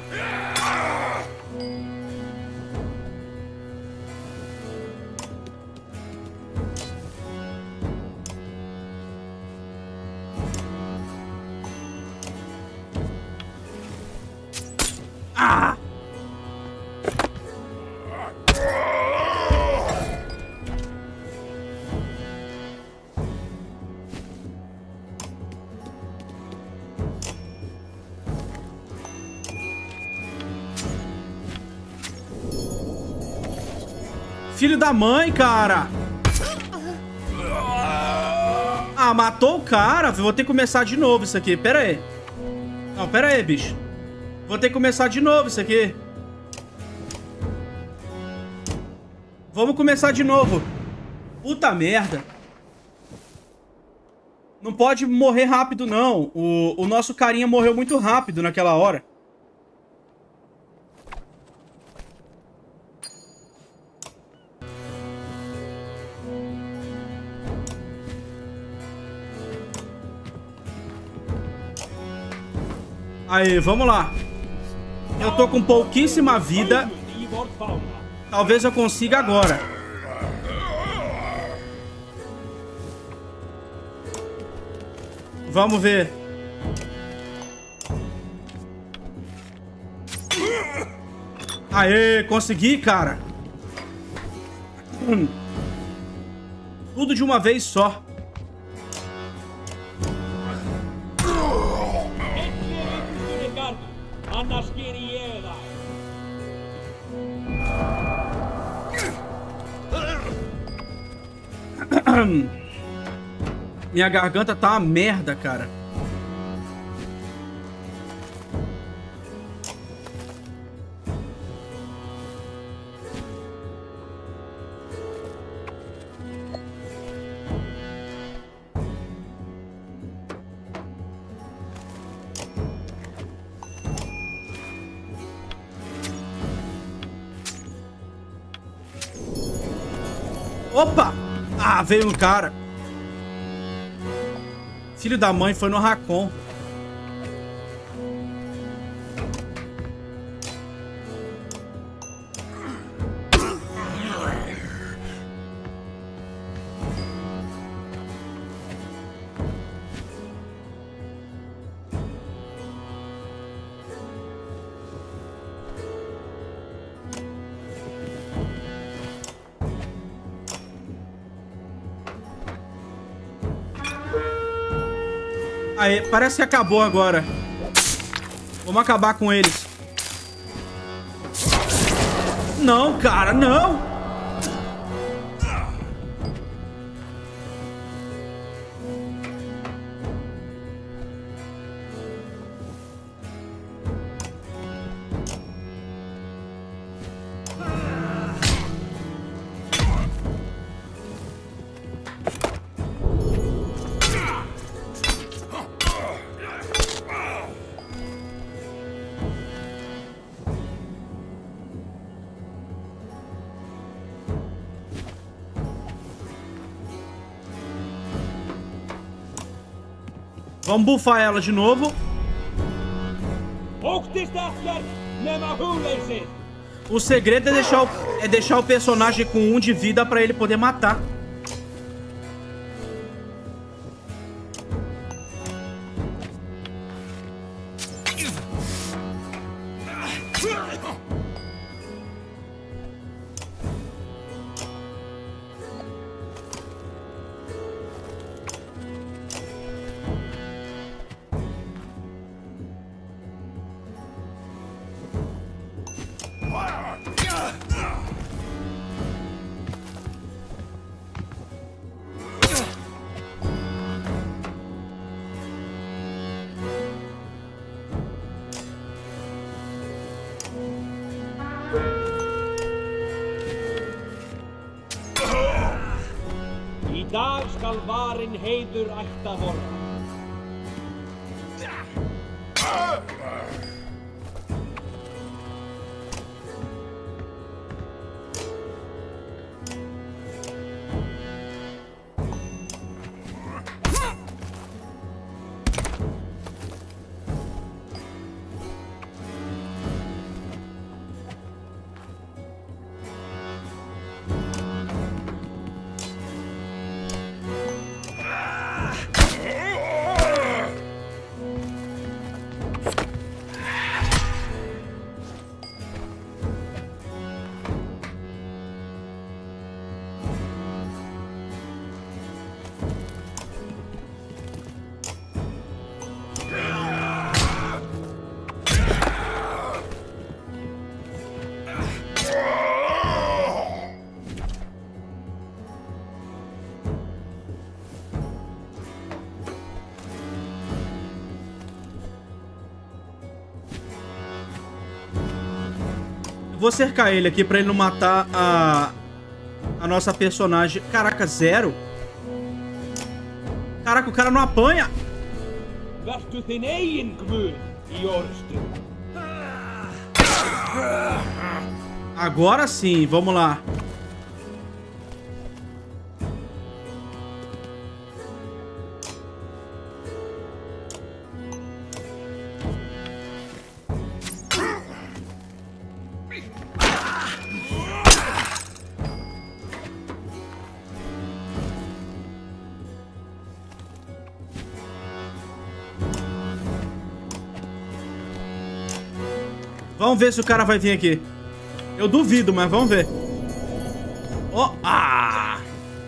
Filho da mãe, cara. Ah, matou o cara. Vou ter que começar de novo isso aqui. Pera aí. Não, pera aí, bicho. Vou ter que começar de novo isso aqui. Vamos começar de novo. Puta merda. Não pode morrer rápido, não. O, o nosso carinha morreu muito rápido naquela hora. Aí, vamos lá. Eu tô com pouquíssima vida. Talvez eu consiga agora. Vamos ver. Aê, consegui, cara. Hum. Tudo de uma vez só. Minha garganta tá uma merda, cara. Opa! Ah, veio um cara. Filho da mãe, foi no Racon. Aí, parece que acabou agora. Vamos acabar com eles. Não, cara, não! Vamos bufar ela de novo. O segredo é deixar o, é deixar o personagem com um de vida pra ele poder matar. Í dag skal varin heiður ætta vorra. Vou cercar ele aqui pra ele não matar a... A nossa personagem. Caraca, zero? Caraca, o cara não apanha. Vertu þinn eigin guð í orðstu. Agora sim, vamos lá. Vamos ver se o cara vai vir aqui. Eu duvido, mas vamos ver. Oh, ah!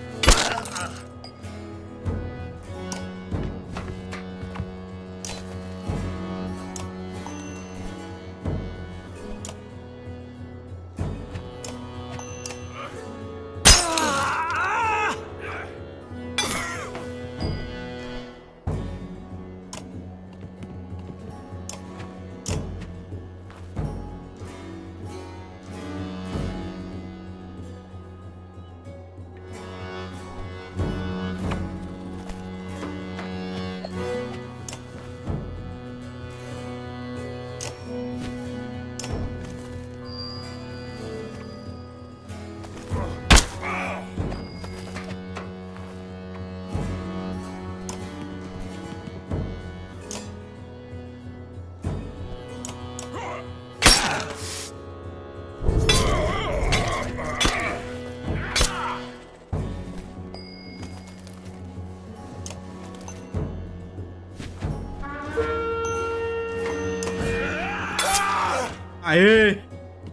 Aê!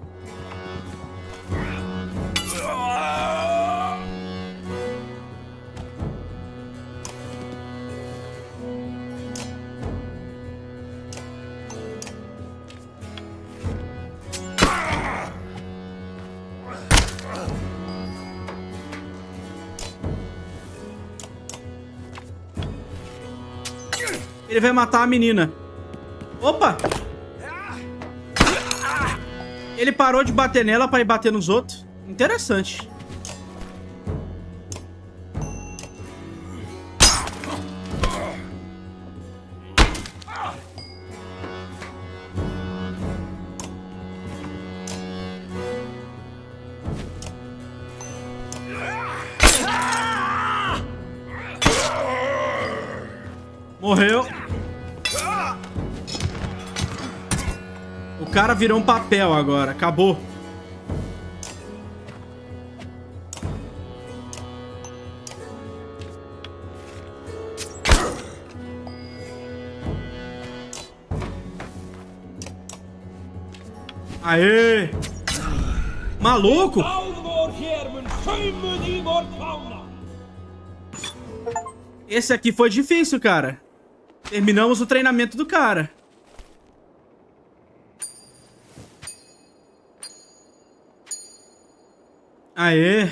Ele vai matar a menina. Opa! Ele parou de bater nela pra ir bater nos outros. Interessante. Morreu. O cara virou um papel agora. Acabou. Aê! Maluco! Esse aqui foi difícil, cara. Terminamos o treinamento do cara. Aê!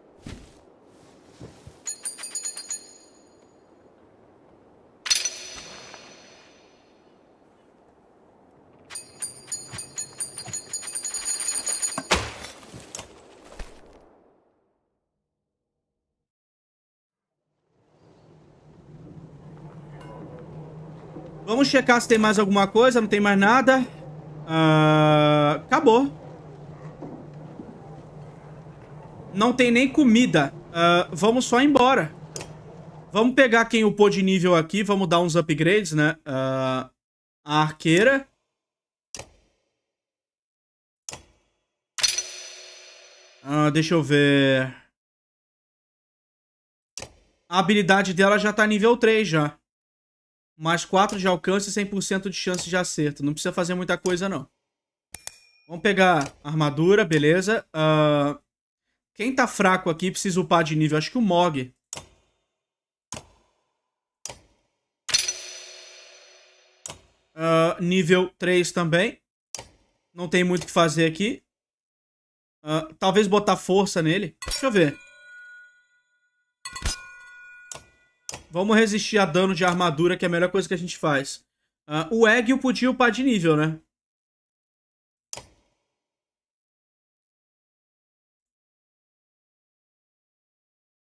Vamos checar se tem mais alguma coisa. Não tem mais nada. Uh, acabou. Não tem nem comida. Uh, vamos só embora. Vamos pegar quem upou de nível aqui. Vamos dar uns upgrades, né? Uh, a arqueira. Uh, deixa eu ver. A habilidade dela já tá nível três já. Mais quatro de alcance e cem por cento de chance de acerto. Não precisa fazer muita coisa, não. Vamos pegar a armadura, beleza. Uh, quem tá fraco aqui precisa upar de nível. Acho que o Mog. Uh, nível três também. Não tem muito o que fazer aqui. Uh, talvez botar força nele. Deixa eu ver. Vamos resistir a dano de armadura, que é a melhor coisa que a gente faz. Uh, o Egg podia upar de nível, né?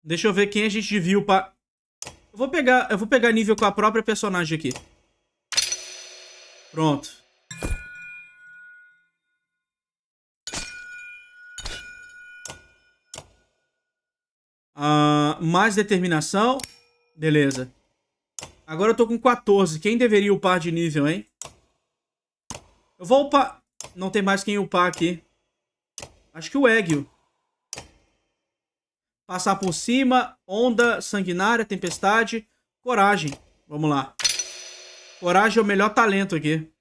Deixa eu ver quem a gente devia upar. Eu vou pegar, eu vou pegar nível com a própria personagem aqui. Pronto. Uh, mais determinação. Beleza. Agora eu tô com quatorze. Quem deveria upar de nível, hein? Eu vou upar... Não tem mais quem upar aqui. Acho que o Egio. Passar por cima. Onda, sanguinária, tempestade. Coragem. Vamos lá. Coragem é o melhor talento aqui.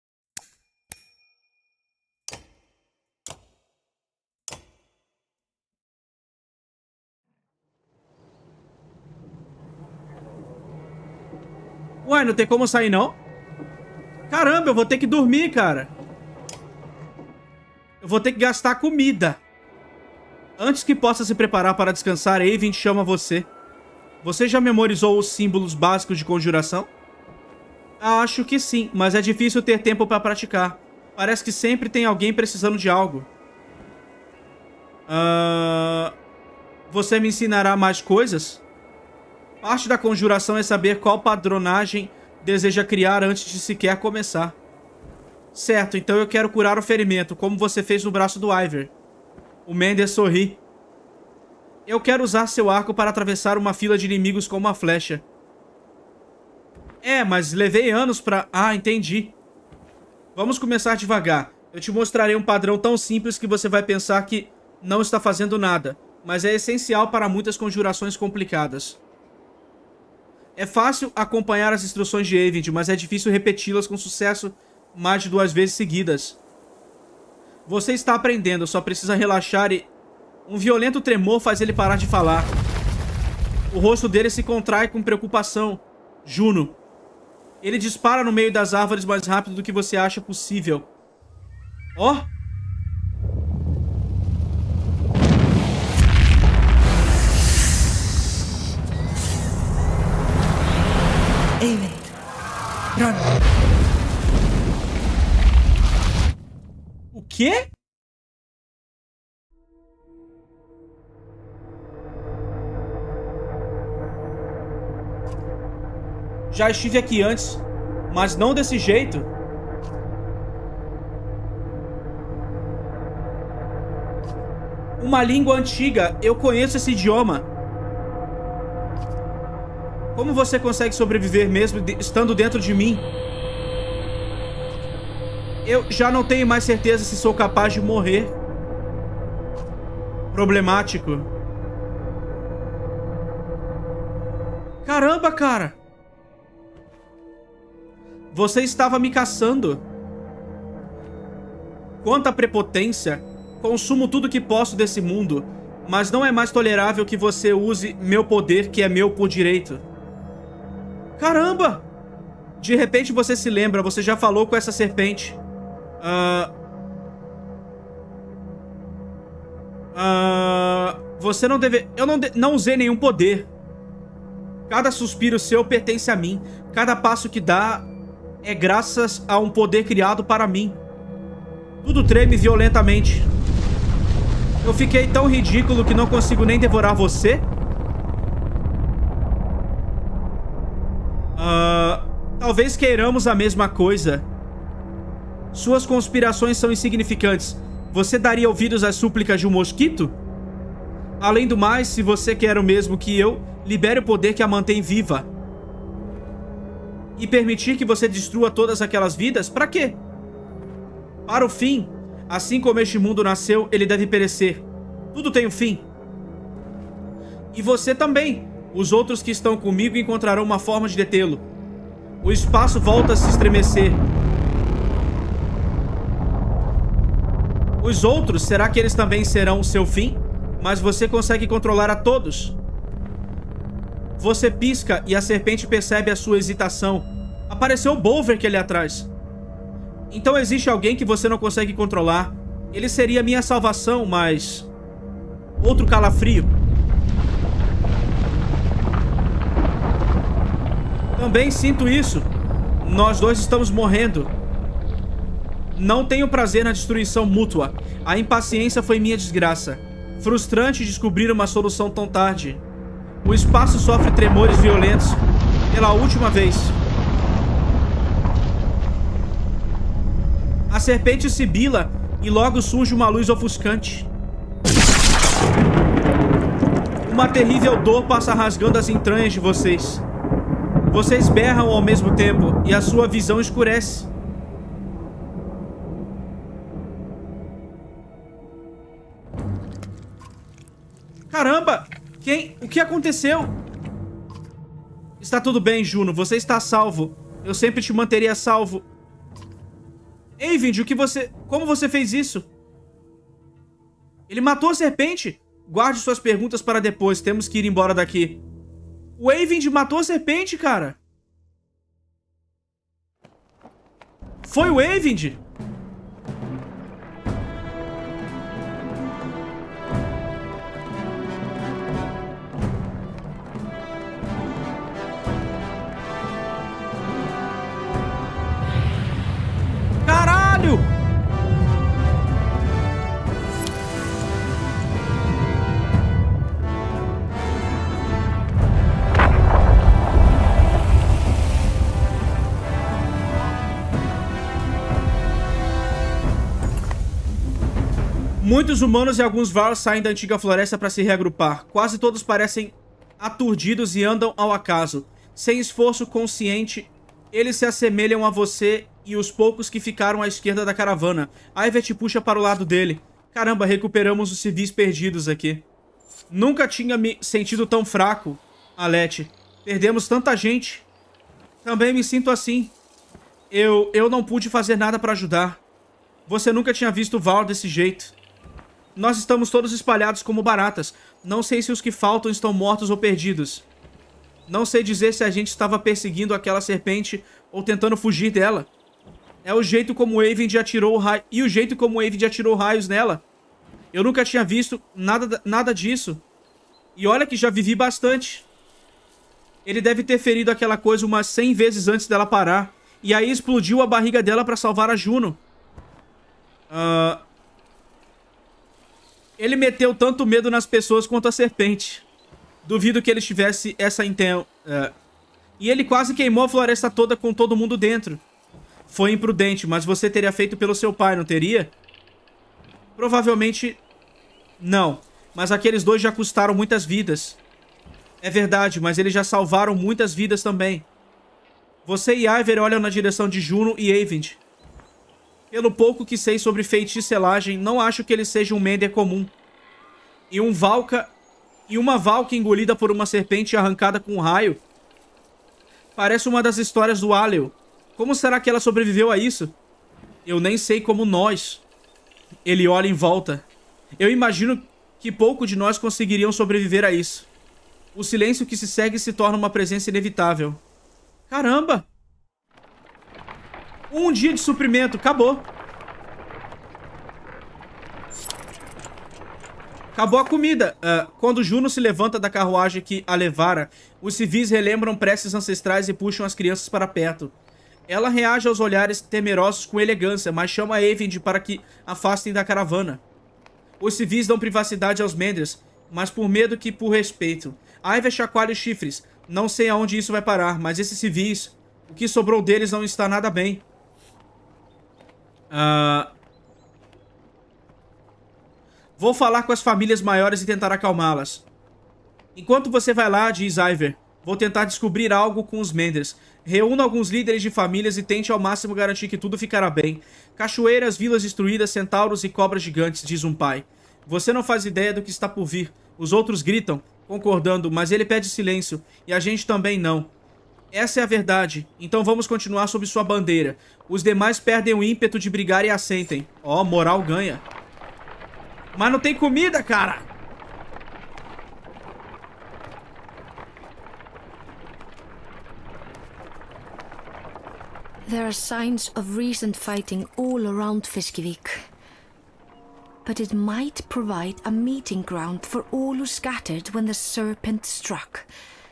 Ué, não tem como sair, não? Caramba, eu vou ter que dormir, cara. Eu vou ter que gastar comida. Antes que possa se preparar para descansar, Eyvind chama você. Você já memorizou os símbolos básicos de conjuração? Acho que sim, mas é difícil ter tempo para praticar. Parece que sempre tem alguém precisando de algo. Uh... Você me ensinará mais coisas? Parte da conjuração é saber qual padronagem deseja criar antes de sequer começar. Certo, então eu quero curar o ferimento, como você fez no braço do Iver. O Mendes sorri. Eu quero usar seu arco para atravessar uma fila de inimigos com uma flecha. É, mas levei anos pra... Ah, entendi. Vamos começar devagar. Eu te mostrarei um padrão tão simples que você vai pensar que não está fazendo nada, mas é essencial para muitas conjurações complicadas. É fácil acompanhar as instruções de Eyvind, mas é difícil repeti-las com sucesso mais de duas vezes seguidas. Você está aprendendo, só precisa relaxar e... Um violento tremor faz ele parar de falar. O rosto dele se contrai com preocupação. Juno. Ele dispara no meio das árvores mais rápido do que você acha possível. Ó! Oh! Eyvind, run. O quê? Já estive aqui antes, mas não desse jeito. Uma língua antiga, eu conheço esse idioma. Como você consegue sobreviver mesmo de, estando dentro de mim? Eu já não tenho mais certeza se sou capaz de morrer. Problemático. Caramba, cara. Você estava me caçando. Quanta prepotência. Consumo tudo que posso desse mundo, mas não é mais tolerável que você use meu poder, que é meu por direito. Caramba! De repente você se lembra, você já falou com essa serpente. Ah... Ah... Você não deve... Eu não, de... não usei nenhum poder. Cada suspiro seu pertence a mim. Cada passo que dá é graças a um poder criado para mim. Tudo treme violentamente. Eu fiquei tão ridículo que não consigo nem devorar você? Uh, talvez queiramos a mesma coisa. Suas conspirações são insignificantes. Você daria ouvidos às súplicas de um mosquito? Além do mais, se você quer o mesmo que eu, libere o poder que a mantém viva. E permitir que você destrua todas aquelas vidas? Para quê? Para o fim. Assim como este mundo nasceu, ele deve perecer. Tudo tem um fim. E você também. Os outros que estão comigo encontrarão uma forma de detê-lo. O espaço volta a se estremecer. Os outros, será que eles também serão o seu fim? Mas você consegue controlar a todos. Você pisca e a serpente percebe a sua hesitação. Apareceu o Bolverk ali atrás. Então existe alguém que você não consegue controlar. Ele seria minha salvação, mas... Outro calafrio. Também sinto isso. Nós dois estamos morrendo. Não tenho prazer na destruição mútua. A impaciência foi minha desgraça. Frustrante descobrir uma solução tão tarde. O espaço sofre tremores violentos pela última vez. A serpente sibila e logo surge uma luz ofuscante. Uma terrível dor passa rasgando as entranhas de vocês. Vocês berram ao mesmo tempo e a sua visão escurece. Caramba! Quem? O que aconteceu? Está tudo bem, Juno. Você está salvo. Eu sempre te manteria salvo. Eyvind, o que você... Como você fez isso? Ele matou a serpente? Guarde suas perguntas para depois. Temos que ir embora daqui. O Eyvind matou a serpente, cara. Foi o Eyvind? Caralho! Muitos humanos e alguns Varls saem da antiga floresta para se reagrupar. Quase todos parecem aturdidos e andam ao acaso. Sem esforço consciente, eles se assemelham a você e os poucos que ficaram à esquerda da caravana. Iver te puxa para o lado dele. Caramba, recuperamos os civis perdidos aqui. Nunca tinha me sentido tão fraco, Alete. Perdemos tanta gente. Também me sinto assim. Eu, eu não pude fazer nada para ajudar. Você nunca tinha visto Val desse jeito. Nós estamos todos espalhados como baratas. Não sei se os que faltam estão mortos ou perdidos. Não sei dizer se a gente estava perseguindo aquela serpente ou tentando fugir dela. É o jeito como o Eyvind atirou raio... E o jeito como o Eyvind atirou raios nela. Eu nunca tinha visto nada, nada disso. E olha que já vivi bastante. Ele deve ter ferido aquela coisa umas cem vezes antes dela parar. E aí explodiu a barriga dela para salvar a Juno. Ah... Uh... Ele meteu tanto medo nas pessoas quanto a serpente. Duvido que ele tivesse essa intenção. Uh... E ele quase queimou a floresta toda com todo mundo dentro. Foi imprudente, mas você teria feito pelo seu pai, não teria? Provavelmente não. Mas aqueles dois já custaram muitas vidas. É verdade, mas eles já salvaram muitas vidas também. Você e Iver olham na direção de Juno e Eyvind. Pelo pouco que sei sobre feitiço e selagem, não acho que ele seja um Mender comum. E um Valka... E uma Valka engolida por uma serpente arrancada com um raio. Parece uma das histórias do Aleo. Como será que ela sobreviveu a isso? Eu nem sei como nós. Ele olha em volta. Eu imagino que pouco de nós conseguiriam sobreviver a isso. O silêncio que se segue se torna uma presença inevitável. Caramba! Um dia de suprimento, acabou. Acabou a comida. Uh, quando Juno se levanta da carruagem que a levara, os civis relembram preces ancestrais e puxam as crianças para perto. Ela reage aos olhares temerosos com elegância, mas chama Eyvind para que afastem da caravana. Os civis dão privacidade aos Menders, mas por medo que por respeito. Iver chacoalha os chifres. Não sei aonde isso vai parar, mas esses civis, o que sobrou deles não está nada bem. Uh... Vou falar com as famílias maiores e tentar acalmá-las. Enquanto você vai lá, diz Iver, vou tentar descobrir algo com os Menders. Reúna alguns líderes de famílias e tente ao máximo garantir que tudo ficará bem. Cachoeiras, vilas destruídas, centauros e cobras gigantes, diz um pai. Você não faz ideia do que está por vir. Os outros gritam, concordando, mas ele pede silêncio. E a gente também não. Essa é a verdade. Então vamos continuar sob sua bandeira. Os demais perdem o ímpeto de brigar e assentem. Ó, oh, moral ganha. Mas não tem comida, cara! There are signs of recent fighting all around Fiskevik. But it might provide a meeting ground for all who scattered when the serpent struck.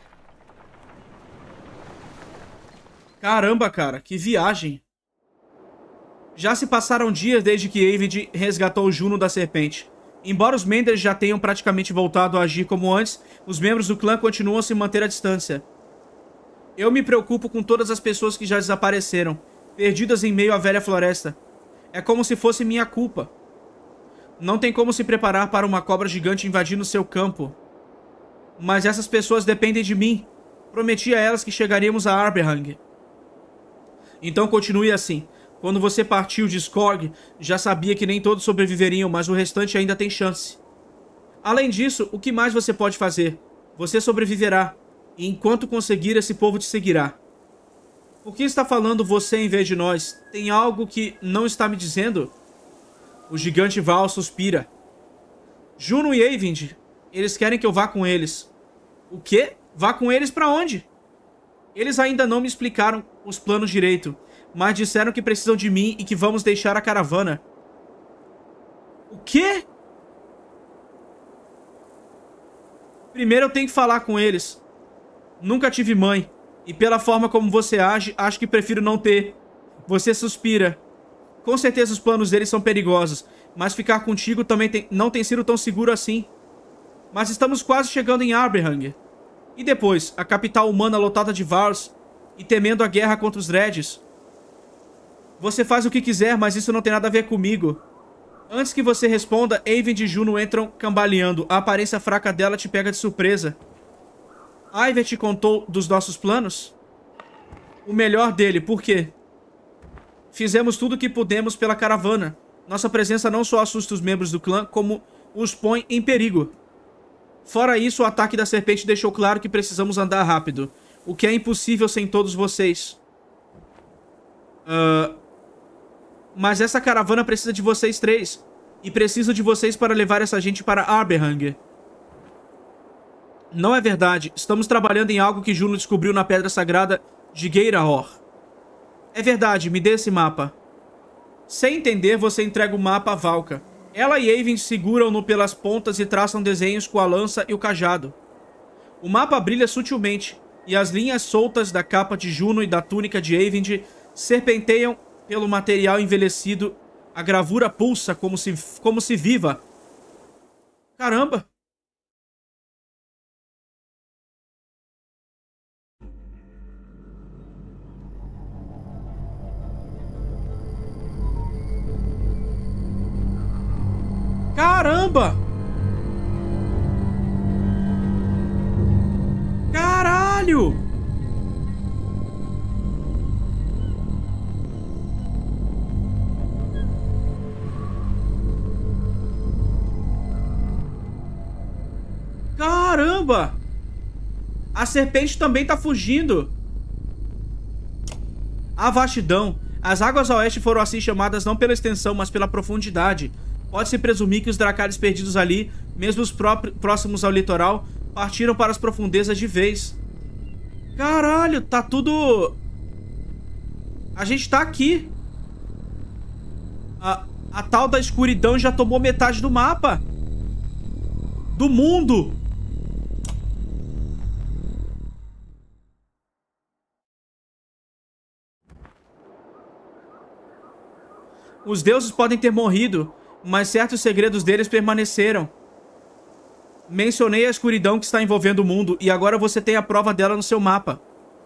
Caramba, cara, que viagem. Já se passaram dias desde que Eyvind resgatou Juno da serpente. Embora os Menders já tenham praticamente voltado a agir como antes, os membros do clã continuam a se manter à distância. Eu me preocupo com todas as pessoas que já desapareceram, perdidas em meio à velha floresta. É como se fosse minha culpa. Não tem como se preparar para uma cobra gigante invadindo seu campo. Mas essas pessoas dependem de mim. Prometi a elas que chegaríamos a Arberhang. Então continue assim. Quando você partiu de Skorg, já sabia que nem todos sobreviveriam, mas o restante ainda tem chance. Além disso, o que mais você pode fazer? Você sobreviverá. E enquanto conseguir, esse povo te seguirá. Por que está falando você em vez de nós? Tem algo que não está me dizendo? O gigante Val suspira. Juno e Eyvind, eles querem que eu vá com eles. O quê? Vá com eles pra onde? Eles ainda não me explicaram os planos direito, mas disseram que precisam de mim e que vamos deixar a caravana. O quê? Primeiro eu tenho que falar com eles. Nunca tive mãe. E pela forma como você age, acho que prefiro não ter. Você suspira. Com certeza os planos deles são perigosos, mas ficar contigo também tem, não tem sido tão seguro assim. Mas estamos quase chegando em Arberhang. E depois, a capital humana lotada de Vars e temendo a guerra contra os Dreads. Você faz o que quiser, mas isso não tem nada a ver comigo. Antes que você responda, Eyvind e Juno entram cambaleando. A aparência fraca dela te pega de surpresa. Iver te contou dos nossos planos? O melhor dele, por quê? Fizemos tudo o que pudemos pela caravana. Nossa presença não só assusta os membros do clã, como os põe em perigo. Fora isso, o ataque da serpente deixou claro que precisamos andar rápido, o que é impossível sem todos vocês. Uh, mas essa caravana precisa de vocês três, e preciso de vocês para levar essa gente para Arberhang. Não é verdade. Estamos trabalhando em algo que Juno descobriu na Pedra Sagrada de Geirahor. É verdade, me dê esse mapa. Sem entender, você entrega o mapa a Valka. Ela e Eyvind seguram-no pelas pontas e traçam desenhos com a lança e o cajado. O mapa brilha sutilmente, e as linhas soltas da capa de Juno e da túnica de Eyvind serpenteiam pelo material envelhecido. A gravura pulsa como se, como se viva. Caramba! Caramba! Caralho! Caramba! A serpente também tá fugindo. A vastidão. As águas a oeste foram assim chamadas não pela extensão, mas pela profundidade. Pode-se presumir que os dracares perdidos ali, mesmo os próximos ao litoral, partiram para as profundezas de vez. Caralho, tá tudo... A gente tá aqui. A, a tal da escuridão já tomou metade do mapa. Do mundo. Os deuses podem ter morrido, mas certos segredos deles permaneceram. Mencionei a escuridão que está envolvendo o mundo, e agora você tem a prova dela no seu mapa.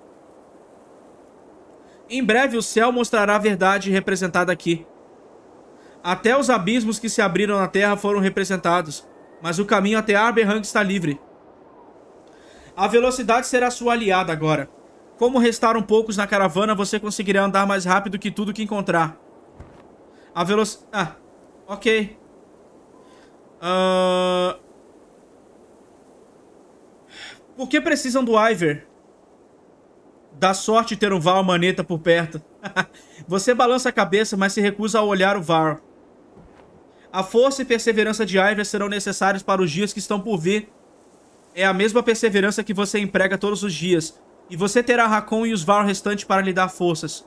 Em breve o céu mostrará a verdade representada aqui. Até os abismos que se abriram na terra foram representados, mas o caminho até Arberhang está livre. A velocidade será sua aliada agora. Como restaram poucos na caravana, você conseguirá andar mais rápido que tudo que encontrar. A velocidade... Ah... Ok. Uh... Por que precisam do Iver? Dá sorte ter um Var maneta por perto. Você balança a cabeça, mas se recusa a olhar o Var. A força e perseverança de Iver serão necessários para os dias que estão por vir. É a mesma perseverança que você emprega todos os dias. E você terá Hakon e os Var restantes para lhe dar forças.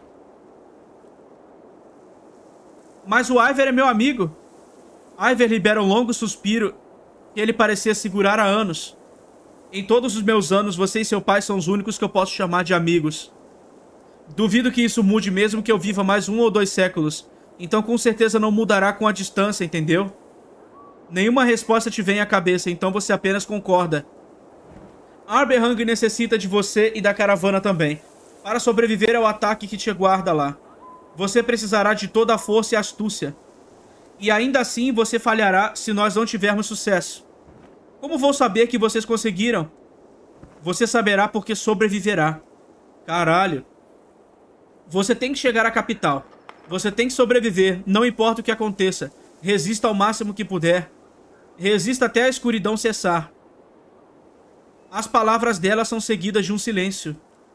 Mas o Iver é meu amigo. Iver libera um longo suspiro que ele parecia segurar há anos. Em todos os meus anos, você e seu pai são os únicos que eu posso chamar de amigos. Duvido que isso mude mesmo que eu viva mais um ou dois séculos. Então com certeza não mudará com a distância, entendeu? Nenhuma resposta te vem à cabeça, então você apenas concorda. Arberhang necessita de você e da caravana também, para sobreviver ao ataque que te aguarda lá. Você precisará de toda a força e astúcia. E ainda assim você falhará se nós não tivermos sucesso. Como vou saber que vocês conseguiram? Você saberá porque sobreviverá. Caralho. Você tem que chegar à capital. Você tem que sobreviver, não importa o que aconteça. Resista ao máximo que puder. Resista até a escuridão cessar. As palavras dela são seguidas de um silêncio.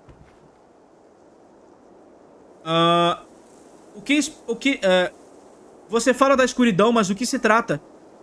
Uh, o que... O que uh, você fala da escuridão, mas o que se trata?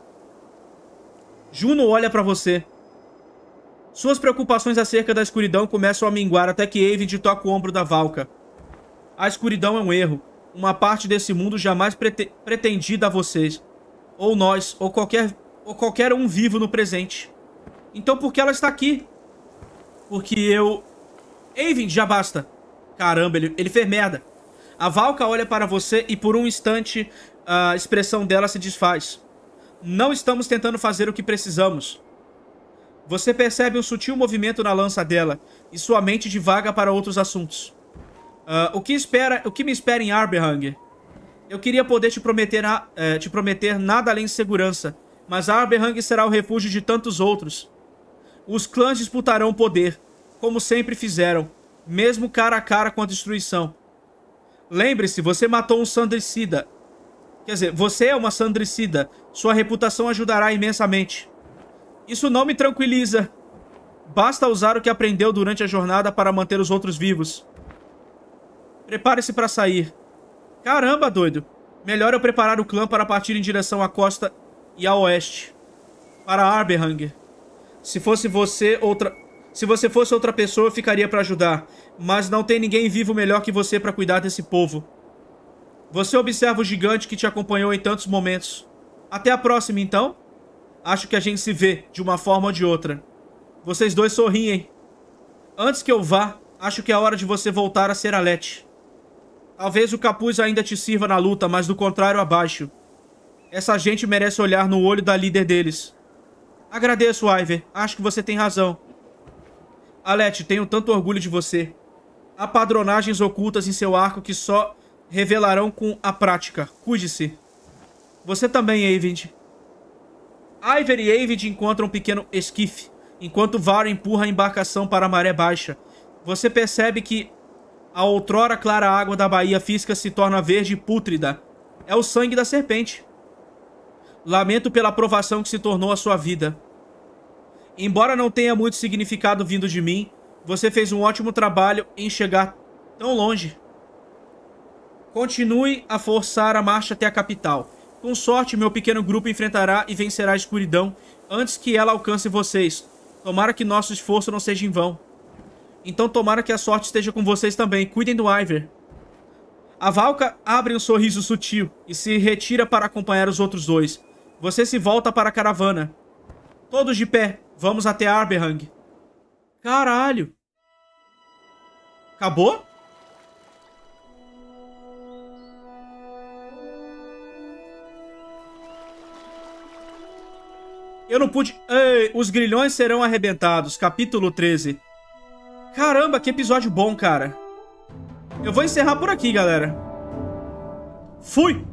Juno olha pra você. Suas preocupações acerca da escuridão começam a minguar até que Eyvind toca o ombro da Valka. A escuridão é um erro. Uma parte desse mundo jamais prete pretendida a vocês. Ou nós, ou qualquer, ou qualquer um vivo no presente. Então por que ela está aqui? Porque eu... Eyvind, já basta. Caramba, ele, ele fez merda. A Valka olha para você e por um instante a expressão dela se desfaz. Não estamos tentando fazer o que precisamos. Você percebe um sutil movimento na lança dela e sua mente divaga para outros assuntos. Uh, o, que espera, o que me espera em Arberhang? Eu queria poder te prometer, uh, te prometer nada além de segurança, mas Arberhang será o refúgio de tantos outros. Os clãs disputarão o poder, como sempre fizeram, mesmo cara a cara com a destruição. Lembre-se, você matou um Sandricida. Quer dizer, você é uma Sandricida. Sua reputação ajudará imensamente. Isso não me tranquiliza. Basta usar o que aprendeu durante a jornada para manter os outros vivos. Prepare-se para sair. Caramba, doido. Melhor eu preparar o clã para partir em direção à costa e ao oeste. Para Arberhang. Se fosse você, outra... Se você fosse outra pessoa, eu ficaria para ajudar. Mas não tem ninguém vivo melhor que você para cuidar desse povo. Você observa o gigante que te acompanhou em tantos momentos. Até a próxima, então. Acho que a gente se vê, de uma forma ou de outra. Vocês dois sorriem. Antes que eu vá, acho que é hora de você voltar a ser Alete. Talvez o capuz ainda te sirva na luta, mas do contrário abaixo. Essa gente merece olhar no olho da líder deles. Agradeço, Iver. Acho que você tem razão. Alete, tenho tanto orgulho de você. Há padronagens ocultas em seu arco que só revelarão com a prática. Cuide-se. Você também, Eyvind. Iver e Eyvind encontram um pequeno esquife, enquanto Var empurra a embarcação para a maré baixa. Você percebe que a outrora clara água da baía física se torna verde e pútrida. É o sangue da serpente. Lamento pela provação que se tornou a sua vida. Embora não tenha muito significado vindo de mim, você fez um ótimo trabalho em chegar tão longe. Continue a forçar a marcha até a capital. Com sorte, meu pequeno grupo enfrentará e vencerá a escuridão antes que ela alcance vocês. Tomara que nosso esforço não seja em vão. Então tomara que a sorte esteja com vocês também. Cuidem do Iver. A Valka abre um sorriso sutil e se retira para acompanhar os outros dois. Você se volta para a caravana. Todos de pé. Vamos até Arberhang. Caralho. Acabou? Eu não pude... Ei, os grilhões serão arrebentados. Capítulo treze. Caramba, que episódio bom, cara. Eu vou encerrar por aqui, galera. Fui!